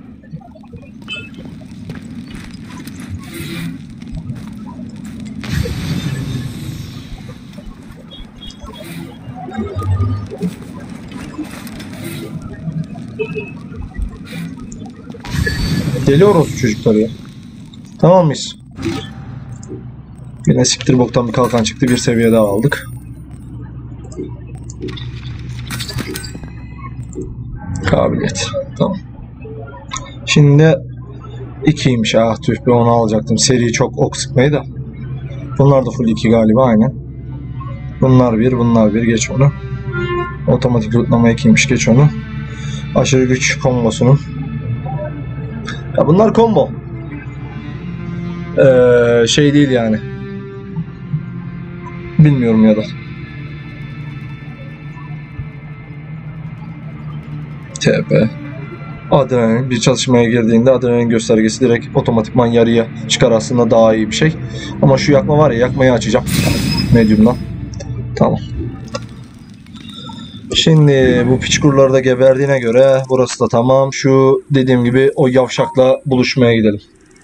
Deli orospu çocukları ya. Tamam mıyız? Yine siktir boktan bir kalkan çıktı. Bir seviye daha aldık. Kabiliyet. Tamam. Şimdi 2'ymiş. Ah tüh be, onu alacaktım. Seri çok ok sıkmayı da. Bunlar da full 2 galiba, aynen. Bunlar 1, bunlar 1. Geç onu. Otomatik rootlama 2'ymiş. Geç onu. Aşırı güç kombosunun. Ya bunlar combo. Şey değil yani. Bilmiyorum ya da. TP. Adrenalin bir çalışmaya girdiğinde adrenalin göstergesi direkt otomatikman yarıya çıkar, aslında daha iyi bir şey. Ama şu yakma var ya, yakmayı açacağım. Medium'dan. Tamam. Şimdi bu piçkurları da geberdiğine göre burası da tamam. Şu dediğim gibi o yavşakla buluşmaya gidelim.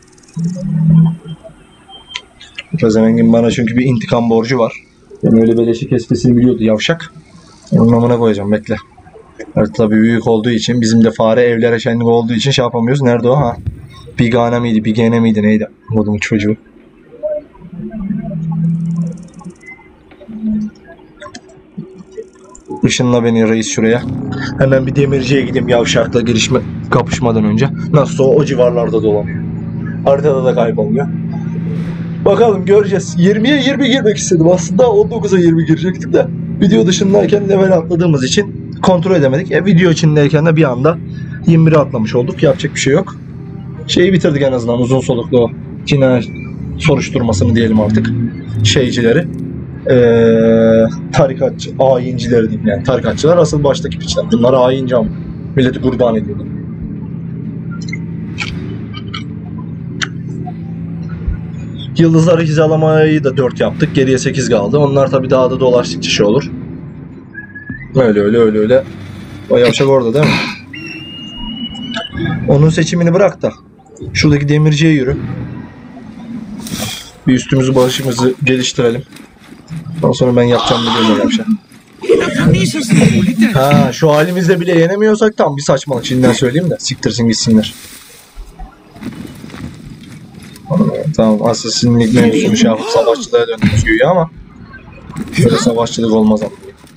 Rezemengin bana çünkü bir intikam borcu var. Ben öyle beleşi kesmesini biliyordu yavşak. Onun amına koyacağım, bekle. Evet tabii büyük olduğu için, bizim de fare evlere şenlik olduğu için şey yapamıyoruz. Nerede o? Ha? Bigane miydi? Bigane miydi? Neydi? Anladım çocuğu. Işınla beni reis şuraya. Hemen bir demirciye gideyim yavşakla kapışmadan önce. Nasılsa o civarlarda dolanıyor. Haritada da kaybolmuyor. Bakalım göreceğiz. 20'ye 20 girmek istedim aslında. 19'a 20 girecektim de. Video dışındayken level atladığımız için kontrol edemedik. Video içindeyken de bir anda 21'e atlamış olduk. Yapacak bir şey yok. Şeyi bitirdik en azından, uzun soluklu o cinayet soruşturmasını diyelim artık. Şeycileri. Tarikatçı, ayincileri diyeyim yani. Tarikatçılar asıl baştaki piçler. Bunlar ayinci ama. Milleti kurban ediyorlar. Yıldızları hizalamayı da 4 yaptık. Geriye 8 kaldı. Onlar tabii daha da dolaştıkça şey olur. Öyle. O yavşak orada değil mi? Onun seçimini bırak da şuradaki demirciye yürü. Bir üstümüzü başımızı geliştirelim. Ondan sonra ben yapacağım biliyorum yavşak. Ha, şu halimizde bile yenemiyorsak tam bir saçmalık, şimdiden söyleyeyim de siktirsin gitsinler. Tamam, asasinlik mevzusunu şey yapıp savaşçılığa döndünüz güya ama böyle savaşçılık olmaz ama.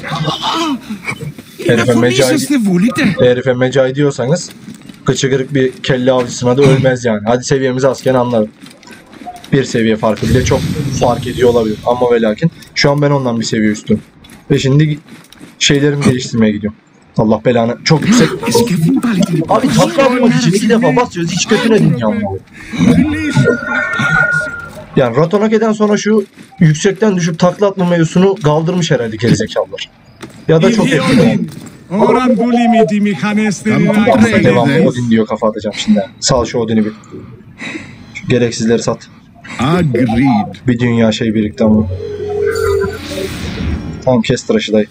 Herife mecai diyorsanız kıçı kırık bir kelle avcısına da ölmez yani. Hadi seviyemizi azken anlarım. Bir seviye farkı bile çok fark ediyor olabilir ama ve lakin şu an ben ondan bir seviye üstüm. Ve şimdi şeylerimi geliştirmeye gidiyorum. Allah belanı, çok yüksek. Abi takla atmak için 2 defa basıyoruz, hiç götüne dinliyorum. Yani Ratonake'den sonra şu yüksekten düşüp takla atma mevzusunu kaldırmış herhalde gerizekalılar. Ya da çok etkili. Devam, Odin diyor, kafa atacağım şimdi. Sal şu Odin'i bir. Şu gereksizleri sat. Agreed. Bir dünya şey birikti ama. Tamam, kes tıraşı dayı.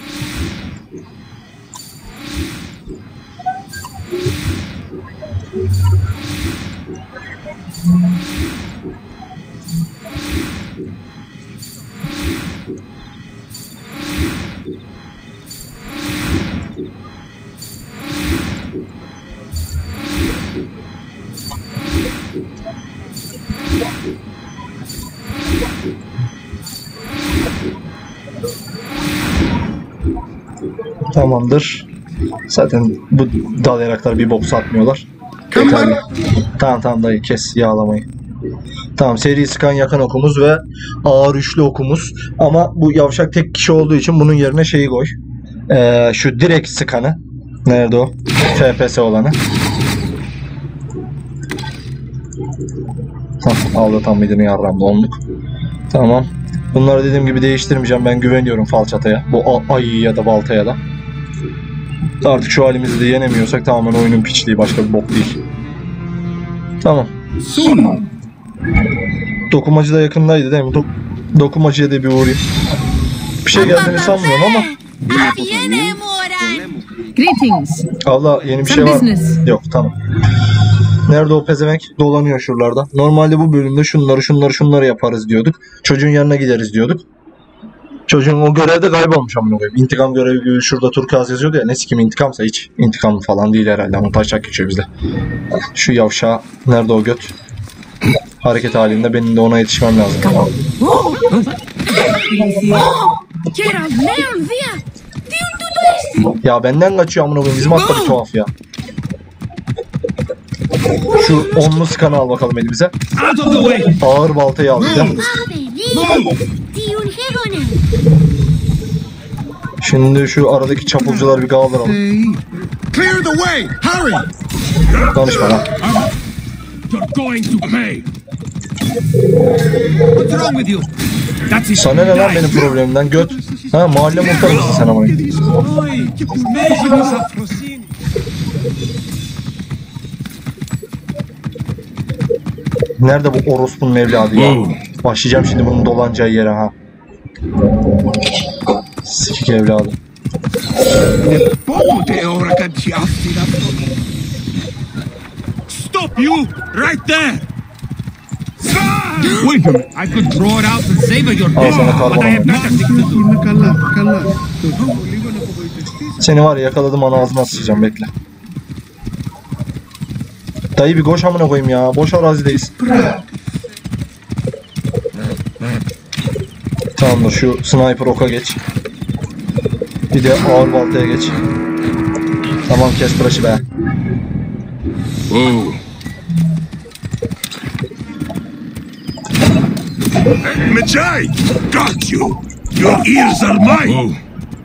Tamamdır. Zaten bu dal yaraklar bir bok satmıyorlar. Yeterli. Tamam dayı, kes yağlamayı. Tamam, seri sıkan yakın okumuz ve ağır üçlü okumuz. Ama bu yavşak tek kişi olduğu için bunun yerine şeyi koy. Şu direkt sıkanı. Nerede o? FPS olanı. Tamam, aldı tam midini yarramda onluk. Tamam. Bunları dediğim gibi değiştirmeyeceğim. Ben güveniyorum falçataya. Bu ayı ya da baltaya da. Artık şu halimizi de yenemiyorsak tamamen oyunun piçliği, başka bir bok değil. Tamam. Dokumacı da yakındaydı değil mi? Dokumacıya da bir uğrayayım. Bir şey geldiğini sanmıyorum ama. Greetings. Allah, yeni bir şey var mı? Yok, tamam. Nerede o pezevenk? Dolanıyor şuralarda. Normalde bu bölümde şunları yaparız diyorduk. Çocuğun yanına gideriz diyorduk. Çocuğun o görevde kaybolmuş amına koyayım. İntikam görevi gibi şurada turkuaz yazıyordu ya. Ne sikim intikamsa, hiç intikam falan değil herhalde. Ama taşak geçiyor bizde. Şu yavşağı, nerede o göt? Hareket halinde, benim de ona yetişmem lazım. Ya benden kaçıyor amına koyayım. Bizim hatta bir tuhaf ya. Şu onlu skanı al bakalım elimize. Ağır baltayı al bir de. Şimdi şu aradaki çapulcuları bir kaldıralım. Danışma lan. Sana ne lan benim problemimden göt? Ha, mahalle muhtarı mısın sen ama? Nerede bu orospunun evladı ya? Başlayacağım şimdi bunun dolanacağı yere ha. Sikik evladı. Stop you! Right there! Wait a minute! I could throw it out and save your Al sana but I have karbon. nothing to do. Seni var ya yakaladım ana ağzına sıçacağım bekle. Dayı bir koş amına koyayım ya. Boş arazideyiz. Tamamdır şu sniper oka geç. Bir de ağır baltaya geç. Tamam kes tıraşı be. Medjay! Got you! Your ears are mine!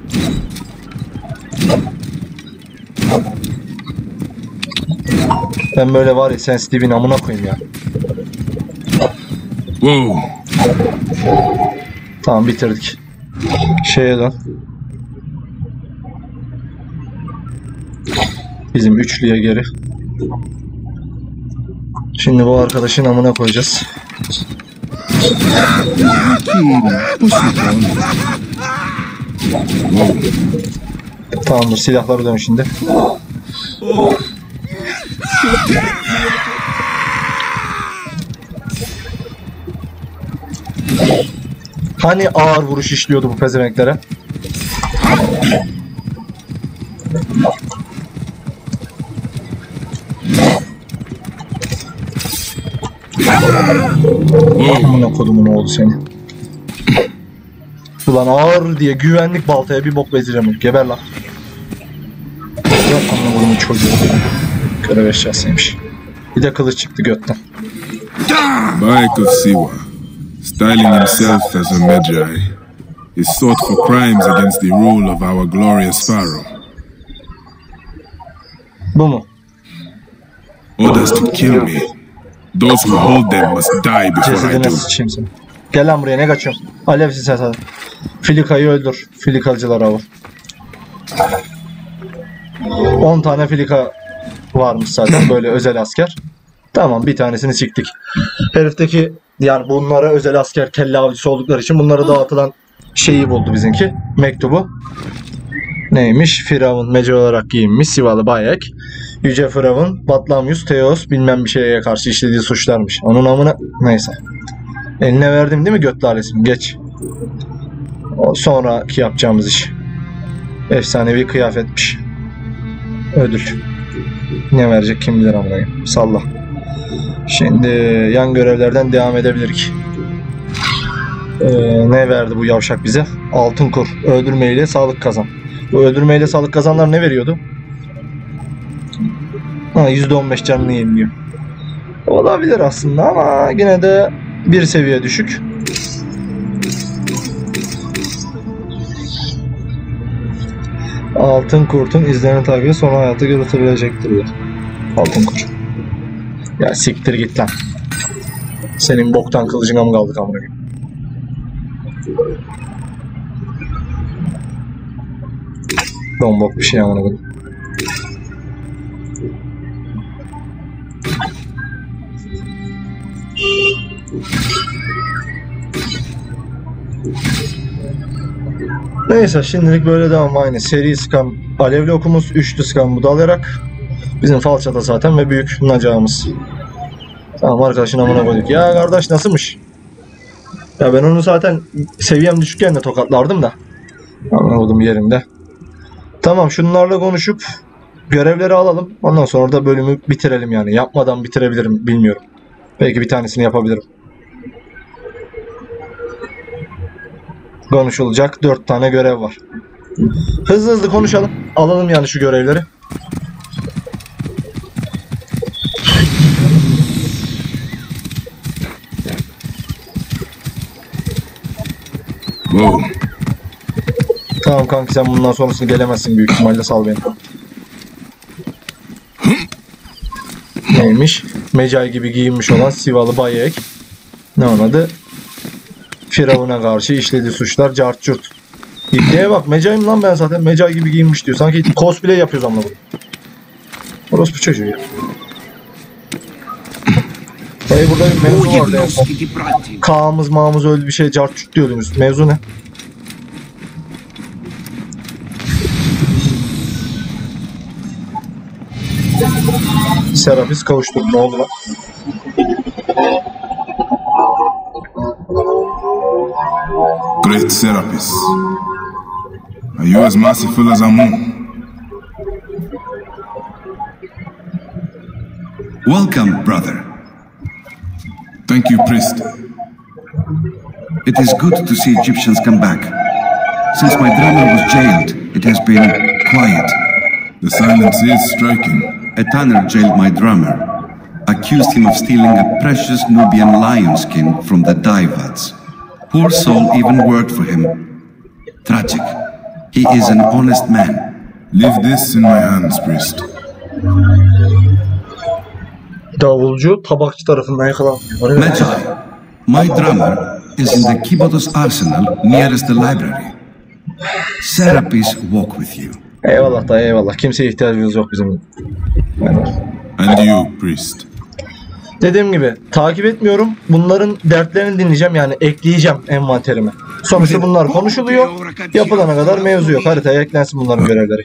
Ben böyle var ya sensitive'in amına koyayım ya. Tamam bitirdik. Şeye dön. Bizim üçlüye geri. Şimdi bu arkadaşın amına koyacağız. Tamamdır silahları dön şimdi. Hani ağır vuruş işliyordu bu pezevenklere? Amına kodumun oğlu seni. Ulan ağır diye güvenlik baltaya bir bok beziremiyor. Geber lan. Yok amına kodumun çocuğu. Görev eşyasıymış. Bir de kılıç çıktı götten. Bayek of Siwa, styling himself as a Medjay, is sought for crimes against the rule of our glorious pharaoh. Bu mu? Orders to kill me. Those who hold them must die before I Cesedine do. sıçayım seni. Gel lan buraya ne kaçıyorsun? Alevsiz sen sana. Filikayı öldür. Filikacılara vur. 10 tane filika varmış zaten böyle özel asker. Tamam bir tanesini siktik. Herifteki yani bunlara özel asker kelle avcısı oldukları için bunlara dağıtılan şeyi buldu bizimki. Mektubu. Neymiş? Firavun mece olarak giyinmiş Sivalı Bayek. Yüce Firavun Batlamyus Teos bilmem bir şeye karşı işlediği suçlarmış. Onun amına neyse. Eline verdim değil mi göt lalesini? Geç. O sonraki yapacağımız iş. Efsanevi kıyafetmiş. Ödül. Ne verecek kim bilir amına. Salla. Şimdi yan görevlerden devam edebiliriz. Ne verdi bu yavşak bize? Altın kur. Öldürmeyle sağlık kazan. Bu öldürmeyle sağlık kazanlar ne veriyordu? Ha, %15 canını yeniliyor. Olabilir aslında ama yine de bir seviye düşük. Altın kurtun izlerini takibi sonra hayatı götürebilecektir diyor. Altın kurt. Ya siktir git lan. Senin boktan kılıcına mı kaldık amına? Dombok bir şey amına. Neyse şimdilik böyle devam aynı. Seri skam, alevli okumuz, üçlü skam budalayarak bizim falçata zaten ve büyük nacağımız. Tamam arkadaşın amına koyduk. Ya kardeş nasılmış? Ya ben onu zaten seviyem düşükken de tokatlardım da. Amına koydum yerinde. Tamam şunlarla konuşup görevleri alalım. Ondan sonra da bölümü bitirelim yani. Yapmadan bitirebilirim bilmiyorum. Belki bir tanesini yapabilirim. Konuşulacak 4 tane görev var. Hızlı hızlı konuşalım. Alalım yani şu görevleri. Whoa. Tamam kanki sen bundan sonrasını gelemezsin büyük ihtimalle sal beni. Neymiş? Mecai gibi giyinmiş olan Sivalı Bayek. Ne anladı? Firavun'a karşı işlediği suçlar cart curt. İddiaya bak Mecai'm lan ben zaten Mecai gibi giyinmiş diyor. Sanki cosplay yapıyoruz ama bunu. Orospu çocuğu ya. Dayı burada bir mevzu vardı en son. Kağımız mağımız öyle bir şey cart diyordunuz. Mevzu ne? Serapis kavuştu. Ne oldu lan? Great Serapis, are you as merciful as Amun? Welcome, brother. Thank you, priest. It is good to see Egyptians come back. Since my drummer was jailed, it has been quiet. The silence is striking. A tanner jailed my drummer, accused him of stealing a precious Nubian lion skin from the Daivads. Poor soul even worked for him. Tragic. He is an honest man. Leave this in my hands, priest. Davulcu tabakçı tarafından yakalandı. Magi, my drummer is in the Kibodos arsenal nearest the library. Serapis walk with you. Eyvallah dayı eyvallah. Kimseye ihtiyacımız yok bizim. And you, priest. Dediğim gibi takip etmiyorum. Bunların dertlerini dinleyeceğim, yani ekleyeceğim envanterime. Sonuçta bunlar konuşuluyor. Yapılana kadar mevzu yok. Haritaya eklensin bunların görevleri.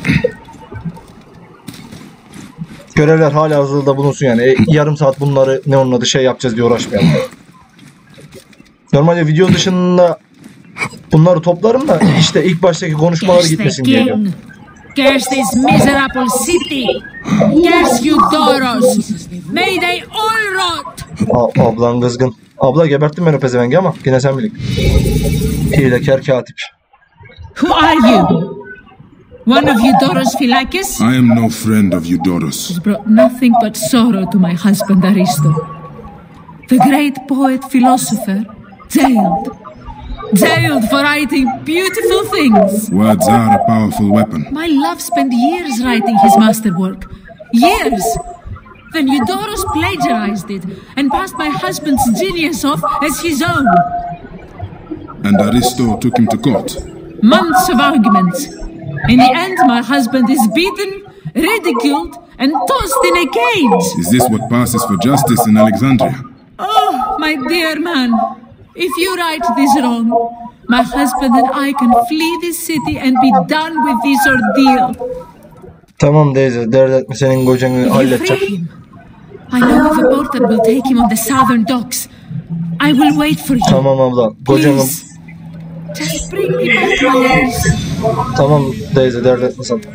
Görevler hala hazırda bulunsun yani. Yarım saat bunları ne onun adı şey yapacağız diye uğraşmayalım. Normalde video dışında bunları toplarım da işte ilk baştaki konuşmaları gitmesin diye diyorum. Curse this miserable city! Curse you, Doros! May they all rot! Ablan kızgın. Abla geberttin beni o pezevengi ama yine sen bilin. Hilekar katip. Who are you? One of Eudoros Philakis? I am no friend of Eudoros. Has brought nothing but sorrow to my husband Aristo. The great poet philosopher, jailed. Jailed for writing beautiful things. Words are a powerful weapon. My love spent years writing his masterwork. Years! Then Eudoros plagiarized it and passed my husband's genius off as his own. And Aristo took him to court. Months of arguments. In the end, my husband is beaten, ridiculed, and tossed in a cage. Is this what passes for justice in Alexandria? Oh, my dear man. If you right this wrong, my husband and I can flee this city and be done with this ordeal. Tamam Daisy, dert etme, senin kocanı halledecek. I know of a boat that will take him on the southern docks. I will wait for you. Tamam abla, kocanı... Please, just bring me back my Aris. Tamam Daisy, dert etme sen.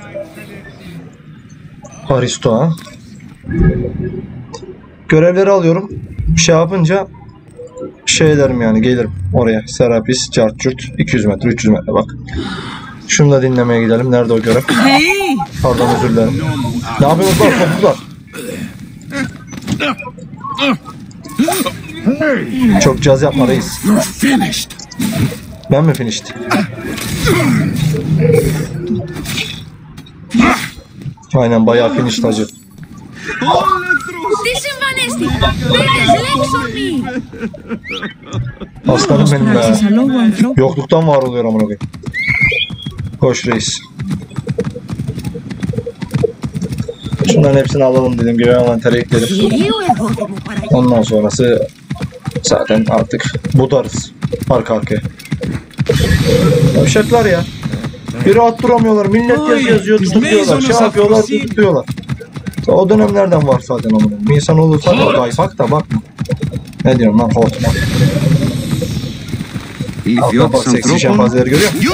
Aristo ha? Görevleri alıyorum. Şey yapınca... Şey derim yani, gelirim oraya. Serapis, Cartçurt, 200 metre, 300 metre bak. Şunu da dinlemeye gidelim. Nerede o görev? Hey! Pardon, özür dilerim. Ne yapıyorsunuz lan topuklar? Çok caz yapma reis. Ben mi finished? Aynen bayağı finished hacı. Aslanım benim be. Yokluktan var oluyor amına koyayım. Koş reis. Şunların hepsini alalım dedim gibi envantere ekledim. Ondan sonrası zaten artık budarız arka arkaya. Yavşaklar ya. Bir rahat duramıyorlar. Millet yazıyor, tutukluyorlar. Şey yapıyorlar, tutukluyorlar. O dönemlerden var zaten onun. Bir insan olursa da kaypak da bakma. Ne diyorum lan hortuma. Bak seksi şempanzeleri görüyor musun?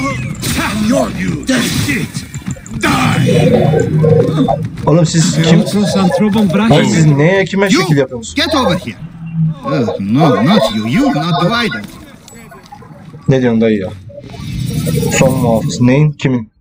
Oğlum siz kim? Lan siz neye kime şekil yapıyorsunuz? Get over here. No, not you. You not divided. Ne diyorsun dayı ya? Son muhafız. Neyin? Kimin?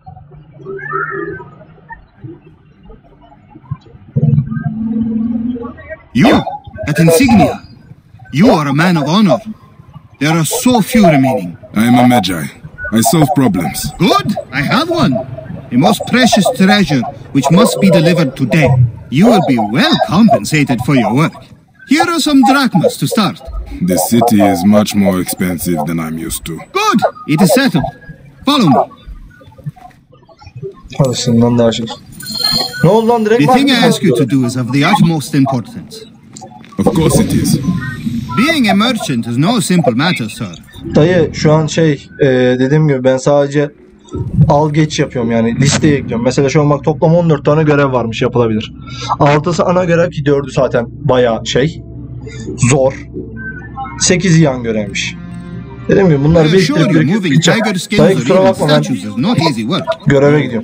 You, at Insignia. You are a man of honor. There are so few remaining. I am a Magi. I solve problems. Good, I have one. A most precious treasure, which must be delivered today. You will be well compensated for your work. Here are some drachmas to start. The city is much more expensive than I'm used to. Good, it is settled. Follow me. Hadi şimdiden daha şey. Ne oldu lan direkt? The thing I ask you to do is of the utmost importance. Of course it is. Being a merchant is no simple matter, sir. Dayı şu an dediğim gibi ben sadece al geç yapıyorum yani listeye ekliyorum. Mesela şu an bak toplam 14 tane görev varmış yapılabilir. 6'sı ana görev ki 4'ü zaten bayağı zor. 8'i yan görevmiş. Dediğim gibi bunlar I assure you, moving tiger skins Dayı or kusura even bakma ben statues is not easy work. göreve gidiyorum.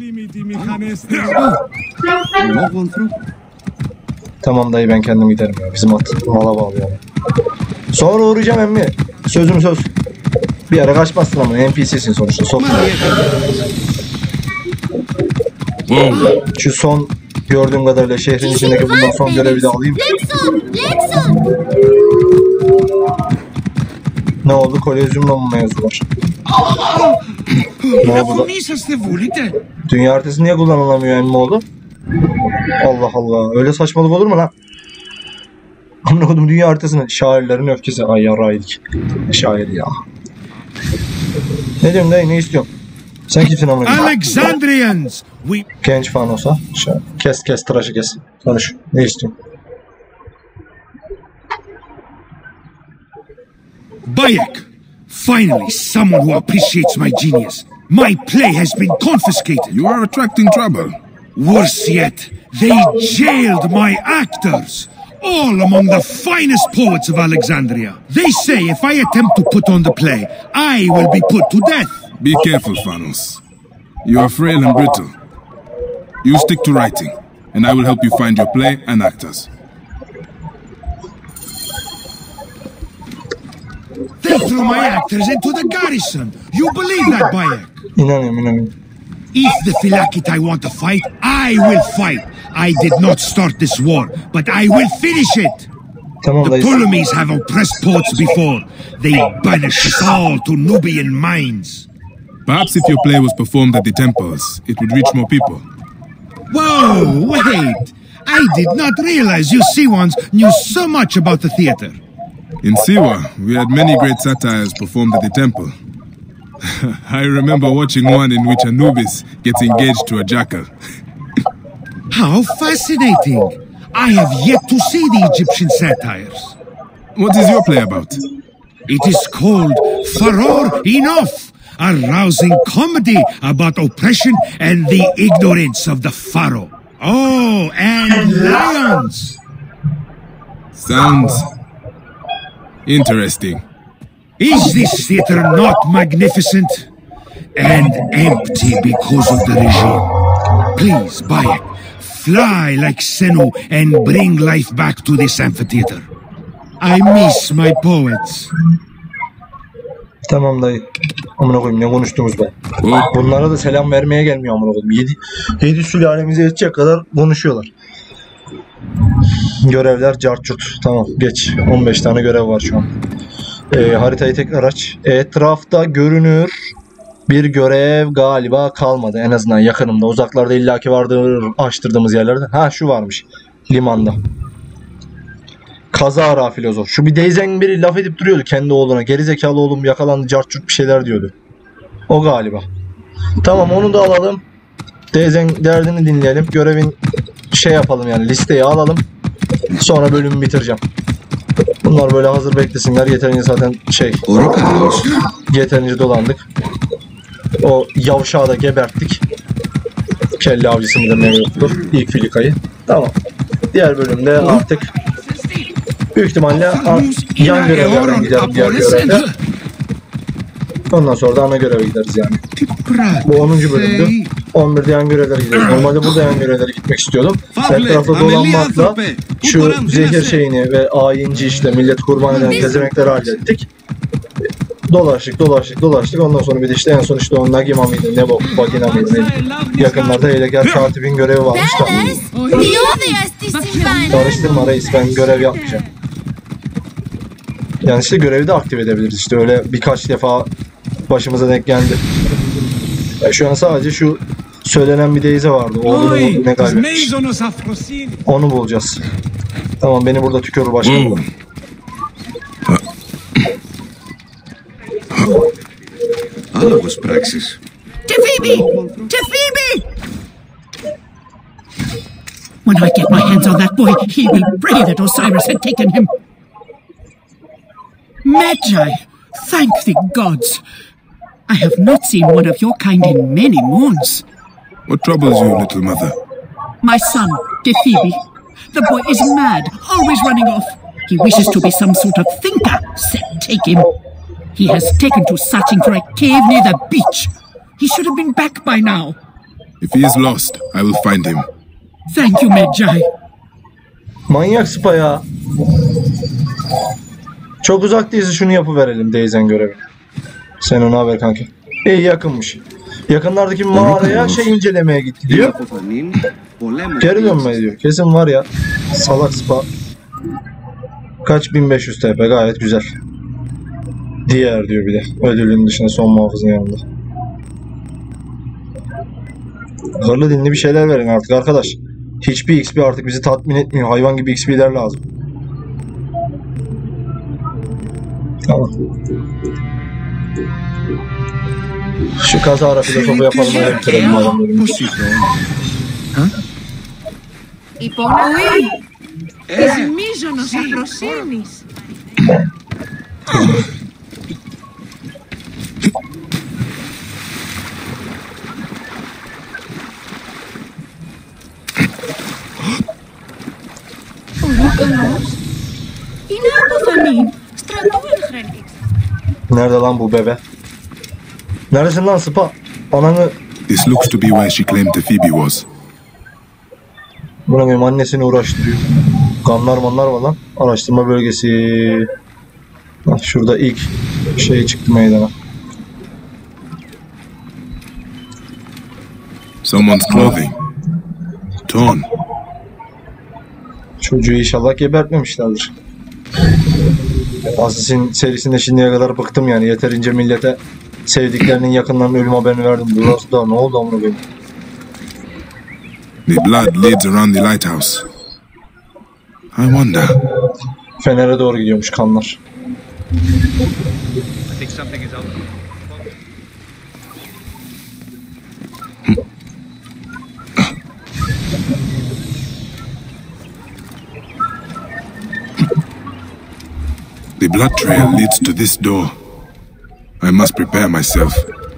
Tamam dayı ben kendim giderim ya. Bizim at mala bağlı yani. Sonra uğrayacağım emmi. Sözüm söz. Bir ara kaçmazsın ama NPC'sin sonuçta. Whoa. Şu son gördüğüm kadarıyla şehrin içindeki bundan son görevi de alayım. Ne oldu? Kolezyumla mı mevzu var? Ne oldu? Dünya haritası niye kullanılamıyor emmi oldu? Allah Allah. Öyle saçmalık olur mu lan? Amına koydum dünya haritasını. Şairlerin öfkesi. Ay yarraydık. Şair ya. Ne diyorsun dayı? Ne istiyorsun? Sen kimsin amına koydum? Alexandrians! Genç falan olsa. Kes tıraşı kes. Konuş. Ne istiyorsun? Bayek! Finally, someone who appreciates my genius. My play has been confiscated. You are attracting trouble. Worse yet, they jailed my actors. All among the finest poets of Alexandria. They say if I attempt to put on the play, I will be put to death. Be careful, Phanos. You are frail and brittle. You stick to writing, and I will help you find your play and actors. They threw my actors into the garrison. You believe that, Bayek? İnanıyorum. If the Philakitai want to fight, I will fight. I did not start this war, but I will finish it. Tamam The dayı. Ptolemies have oppressed poets before. They banished us all to Nubian mines. Perhaps if your play was performed at the temples, it would reach more people. Whoa, wait! I did not realize you Siwans knew so much about the theater. In Siwa, we had many great satires performed at the temple. I remember watching one in which Anubis gets engaged to a jackal. How fascinating! I have yet to see the Egyptian satires. What is your play about? It is called Furor Enough, a rousing comedy about oppression and the ignorance of the pharaoh. Oh, and lions! Sounds interesting. Is this theater not magnificent? And empty because of the regime. Please, Bayek, fly like Senu and bring life back to this amphitheater. I miss my poets. Tamam dayı. Amına koyayım ne konuştunuz be. Bunlara da selam vermeye gelmiyor amına koyayım. 7 sülalemize yetecek kadar konuşuyorlar. Görevler cartçut. Tamam geç. 15 tane görev var şu an. Haritayı tekrar aç. Etrafta görünür bir görev galiba kalmadı. En azından yakınımda. Uzaklarda illaki vardır açtırdığımız yerlerde. Ha şu varmış. Limanda. Kazara filozof. Şu bir Deyzen biri laf edip duruyordu kendi oğluna. Gerizekalı oğlum yakalandı cartçut bir şeyler diyordu. O galiba. Tamam onu da alalım. Deyzen derdini dinleyelim. Görevin yapalım yani listeyi alalım. Sonra bölümü bitireceğim. Bunlar böyle hazır beklesinler. Yeterince zaten yeterince dolandık. O yavşağı da geberttik. Kelle avcısı mıdır ne yoktur. İlk filikayı. Tamam. Diğer bölümde artık büyük ihtimalle yan görevlerden gidelim diğer görevde. Ondan sonra da ana göreve gideriz yani. Bu 10. bölümdü. 11'de yan görevlere gideriz. Normalde burada yan görevlere gitmek istiyordum. Etrafta dolanmakla şu zehir şeyini ve ayinci işte milleti kurban eden gezemekleri hallettik. Dolaştık. Ondan sonra bir de işte en son işte o Nagima mıydı, ne bu, Vagina mıydı, neydi? Yakınlarda Heyleger katibin görevi varmış da. Karıştırma reis, ben görev yapmayacağım. Yani işte görevi de aktif edebiliriz işte öyle birkaç defa başımıza denk geldi. Yani şu an sadece şu söylenen bir deyze vardı. Oğlunu ne kaybetmiş. Onu bulacağız. Tamam beni burada tükürür başkanım. Άλογος πράξης. Tefibi! Tefibi! When I get my hands on that boy, he will pray that Osiris had taken him. Magi, thank the gods. I have not seen one of your kind in many moons. What troubles you, little mother? My son, Tephibi. The boy is mad, always running off. He wishes to be some sort of thinker. Take him. He has taken to searching for a cave near the beach. He should have been back by now. If he is lost, I will find him. Thank you, Magi. Manyak Spa ya. Çok uzak değilse şunu yapıverelim Deyzen görevi. Sen ona haber kanki. İyi yakınmış. Yakınlardaki mağaraya incelemeye gitti diyor. Geri dönme diyor. Kesin var ya. Salak Spa. Kaç 1500 TP gayet güzel. Diğer diyor bir de. Ödülün dışında son muhafızın yanında. Hırlı dinli bir şeyler verin artık arkadaş. Hiçbir XP artık bizi tatmin etmiyor. Hayvan gibi XP'ler lazım. Tamam. Şu kazara filosofu yapalım. Bitirelim adamları. Oui, της μείζωνος αφροσύνης. Πολύ καλός. Είναι αποφανή. Στρατού εγχρελής. Nerede lan bu bebe? Neredesin lan Spa? Ananı... This looks to be where she claimed Tephibi was. Buna benim annesini uğraştırıyor. Kanlar manlar var lan. Araştırma bölgesi. Bak şurada ilk şey çıktı meydana. Someone's clothing. Torn. Çocuğu inşallah gebertmemişlerdir. Assassin serisinde şimdiye kadar bıktım yani. Yeterince millete sevdiklerinin yakınlarının ölüm haberini verdim. Burası da ne oldu amına koyayım? The blood leads around the lighthouse. I wonder. Fener'e doğru gidiyormuş kanlar. The blood trail leads to this door. I must prepare myself.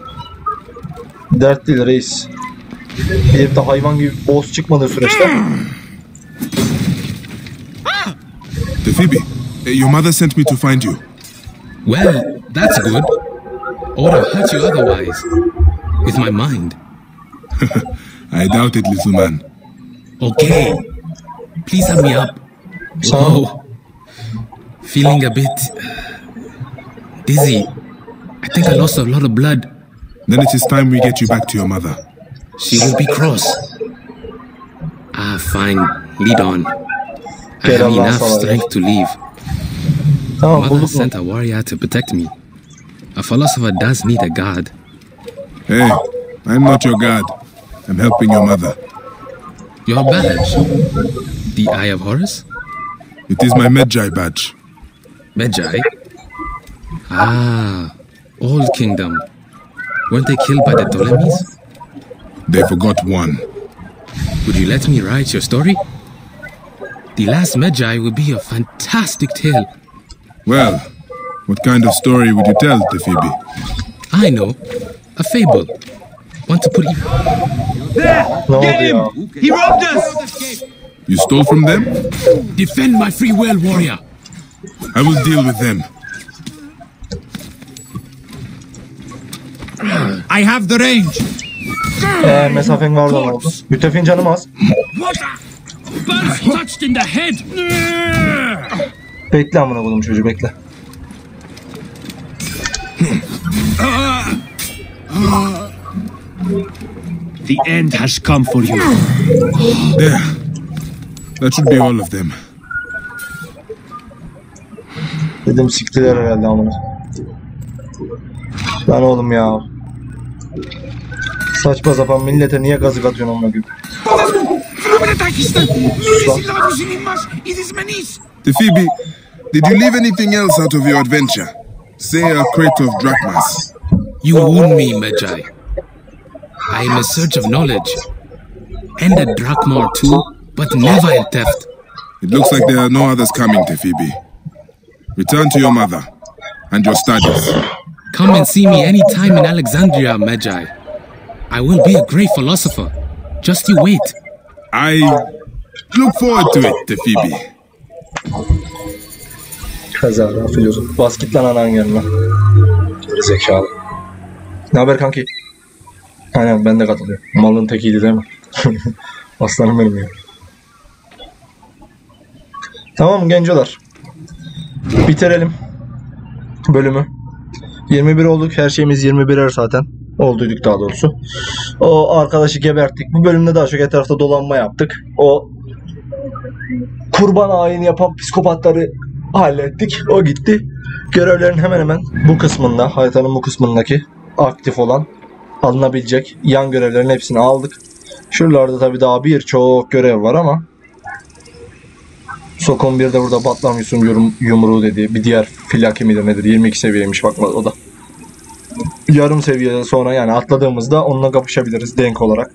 Dert değil reis. Bir de hayvan gibi boss çıkmadığı süreçte. Tephibi, your mother sent me to find you. Well, that's good. I would have hurt you otherwise. With my mind. I doubt it, little man. Okay. Please help me up. Whoa. Feeling a bit dizzy. I think I lost a lot of blood. Then it is time we get you back to your mother. She will be cross. Ah, fine. Lead on. I have enough strength to leave. Mother sent a warrior to protect me. A philosopher does need a guard. Hey, I'm not your guard. I'm helping your mother. Your badge? The Eye of Horus? It is my Magi badge. Magi? Ah, Old Kingdom. Weren't they killed by the Ptolemies? They forgot one. Would you let me write your story? The Last Magi would be a fantastic tale. Well, what kind of story would you tell, Tephibi? I know. A fable. Want to put you... There! Get him! He robbed us! You stole from them? Defend my free will, warrior! I will deal with them. I have the range. Mesafen var da oldu. Müttefin canım az. Birds touched in the head. Bekle amına koydum çocuğu bekle. The end has come for you. There. That should be all of them. Dedim siktiler herhalde amına. Lan oğlum ya. Saçma sapan millete niye gazık atıyorsun amına koyayım? Tephibi, did you leave anything else out of your adventure? Say a crate of drachmas. You wound me, Magi. I am in search of knowledge. And a drachma or two but never in theft. It looks like there are no others coming, Tefibi. Return to your mother and your studies. Come and see me any time in Alexandria, Magi. I will be a great philosopher. Just you wait. I look forward to it, Tefibi. Kazara filozof. Bas git lan anan yanına. Gerizekalı. Ne haber kanki? Aynen ben de katılıyorum. Malın tekiydi değil mi? Aslanım benim ya. Tamam gencolar. Bitirelim bölümü. 21 olduk. Her şeyimiz 21'er zaten. Olduyduk daha doğrusu. O arkadaşı geberttik. Bu bölümde daha çok etrafta dolanma yaptık. O kurban ayini yapan psikopatları hallettik. O gitti. Görevlerin hemen hemen bu kısmında, haritanın bu kısmındaki aktif olan, alınabilecek yan görevlerin hepsini aldık. Şuralarda tabii daha birçok görev var ama Sokon 1'de burada Batlamyus'un yumruğu dediği bir diğer filaki midir nedir? 22 seviyeymiş bak o da. Yarım seviyede sonra yani atladığımızda onunla kapışabiliriz denk olarak.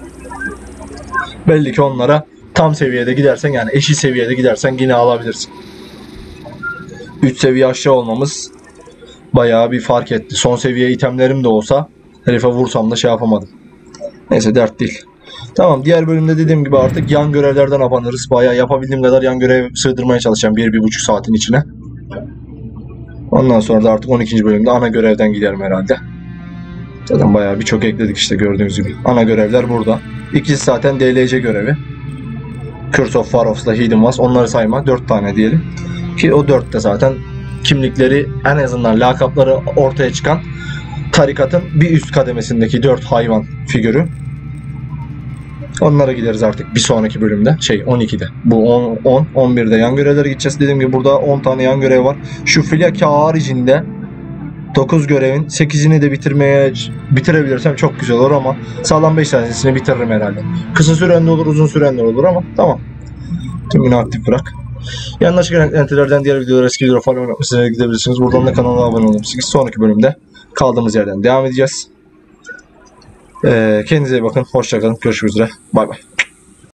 Belli ki onlara tam seviyede gidersen yani eşit seviyede gidersen yine alabilirsin. 3 seviye aşağı olmamız bayağı bir fark etti. Son seviye itemlerim de olsa herife vursam da şey yapamadım. Neyse dert değil. Tamam diğer bölümde dediğim gibi artık yan görevlerden abanırız. Bayağı yapabildiğim kadar yan görev sığdırmaya çalışacağım 1-1,5 saatin içine. Ondan sonra da artık 12. bölümde ana görevden giderim herhalde. Zaten bayağı birçok ekledik işte gördüğünüz gibi. Ana görevler burada. İkisi zaten DLC görevi. Curse of Pharos'la Hidden Was onları sayma 4 tane diyelim. Ki o 4 de zaten kimlikleri en azından lakapları ortaya çıkan tarikatın bir üst kademesindeki 4 hayvan figürü. Onlara gideriz artık bir sonraki bölümde. 12'de. Bu 10, 11'de yan görevlere gideceğiz. Dediğim gibi burada 10 tane yan görev var. Şu Filyaki haricinde 9 görevin 8'ini de bitirebilirsem çok güzel olur ama sağlam 5 tanesini bitiririm herhalde. Kısa süren de olur, uzun süren de olur ama tamam. Tümünü aktif bırak. Yanlış eklentilerden diğer videolara eski videolara falan oynatmışsınız gidebilirsiniz. Buradan da kanala abone olabilirsiniz. Sonraki bölümde kaldığımız yerden devam edeceğiz. Kendinize iyi bakın. Hoşça kalın. Görüşmek üzere. Bay bay.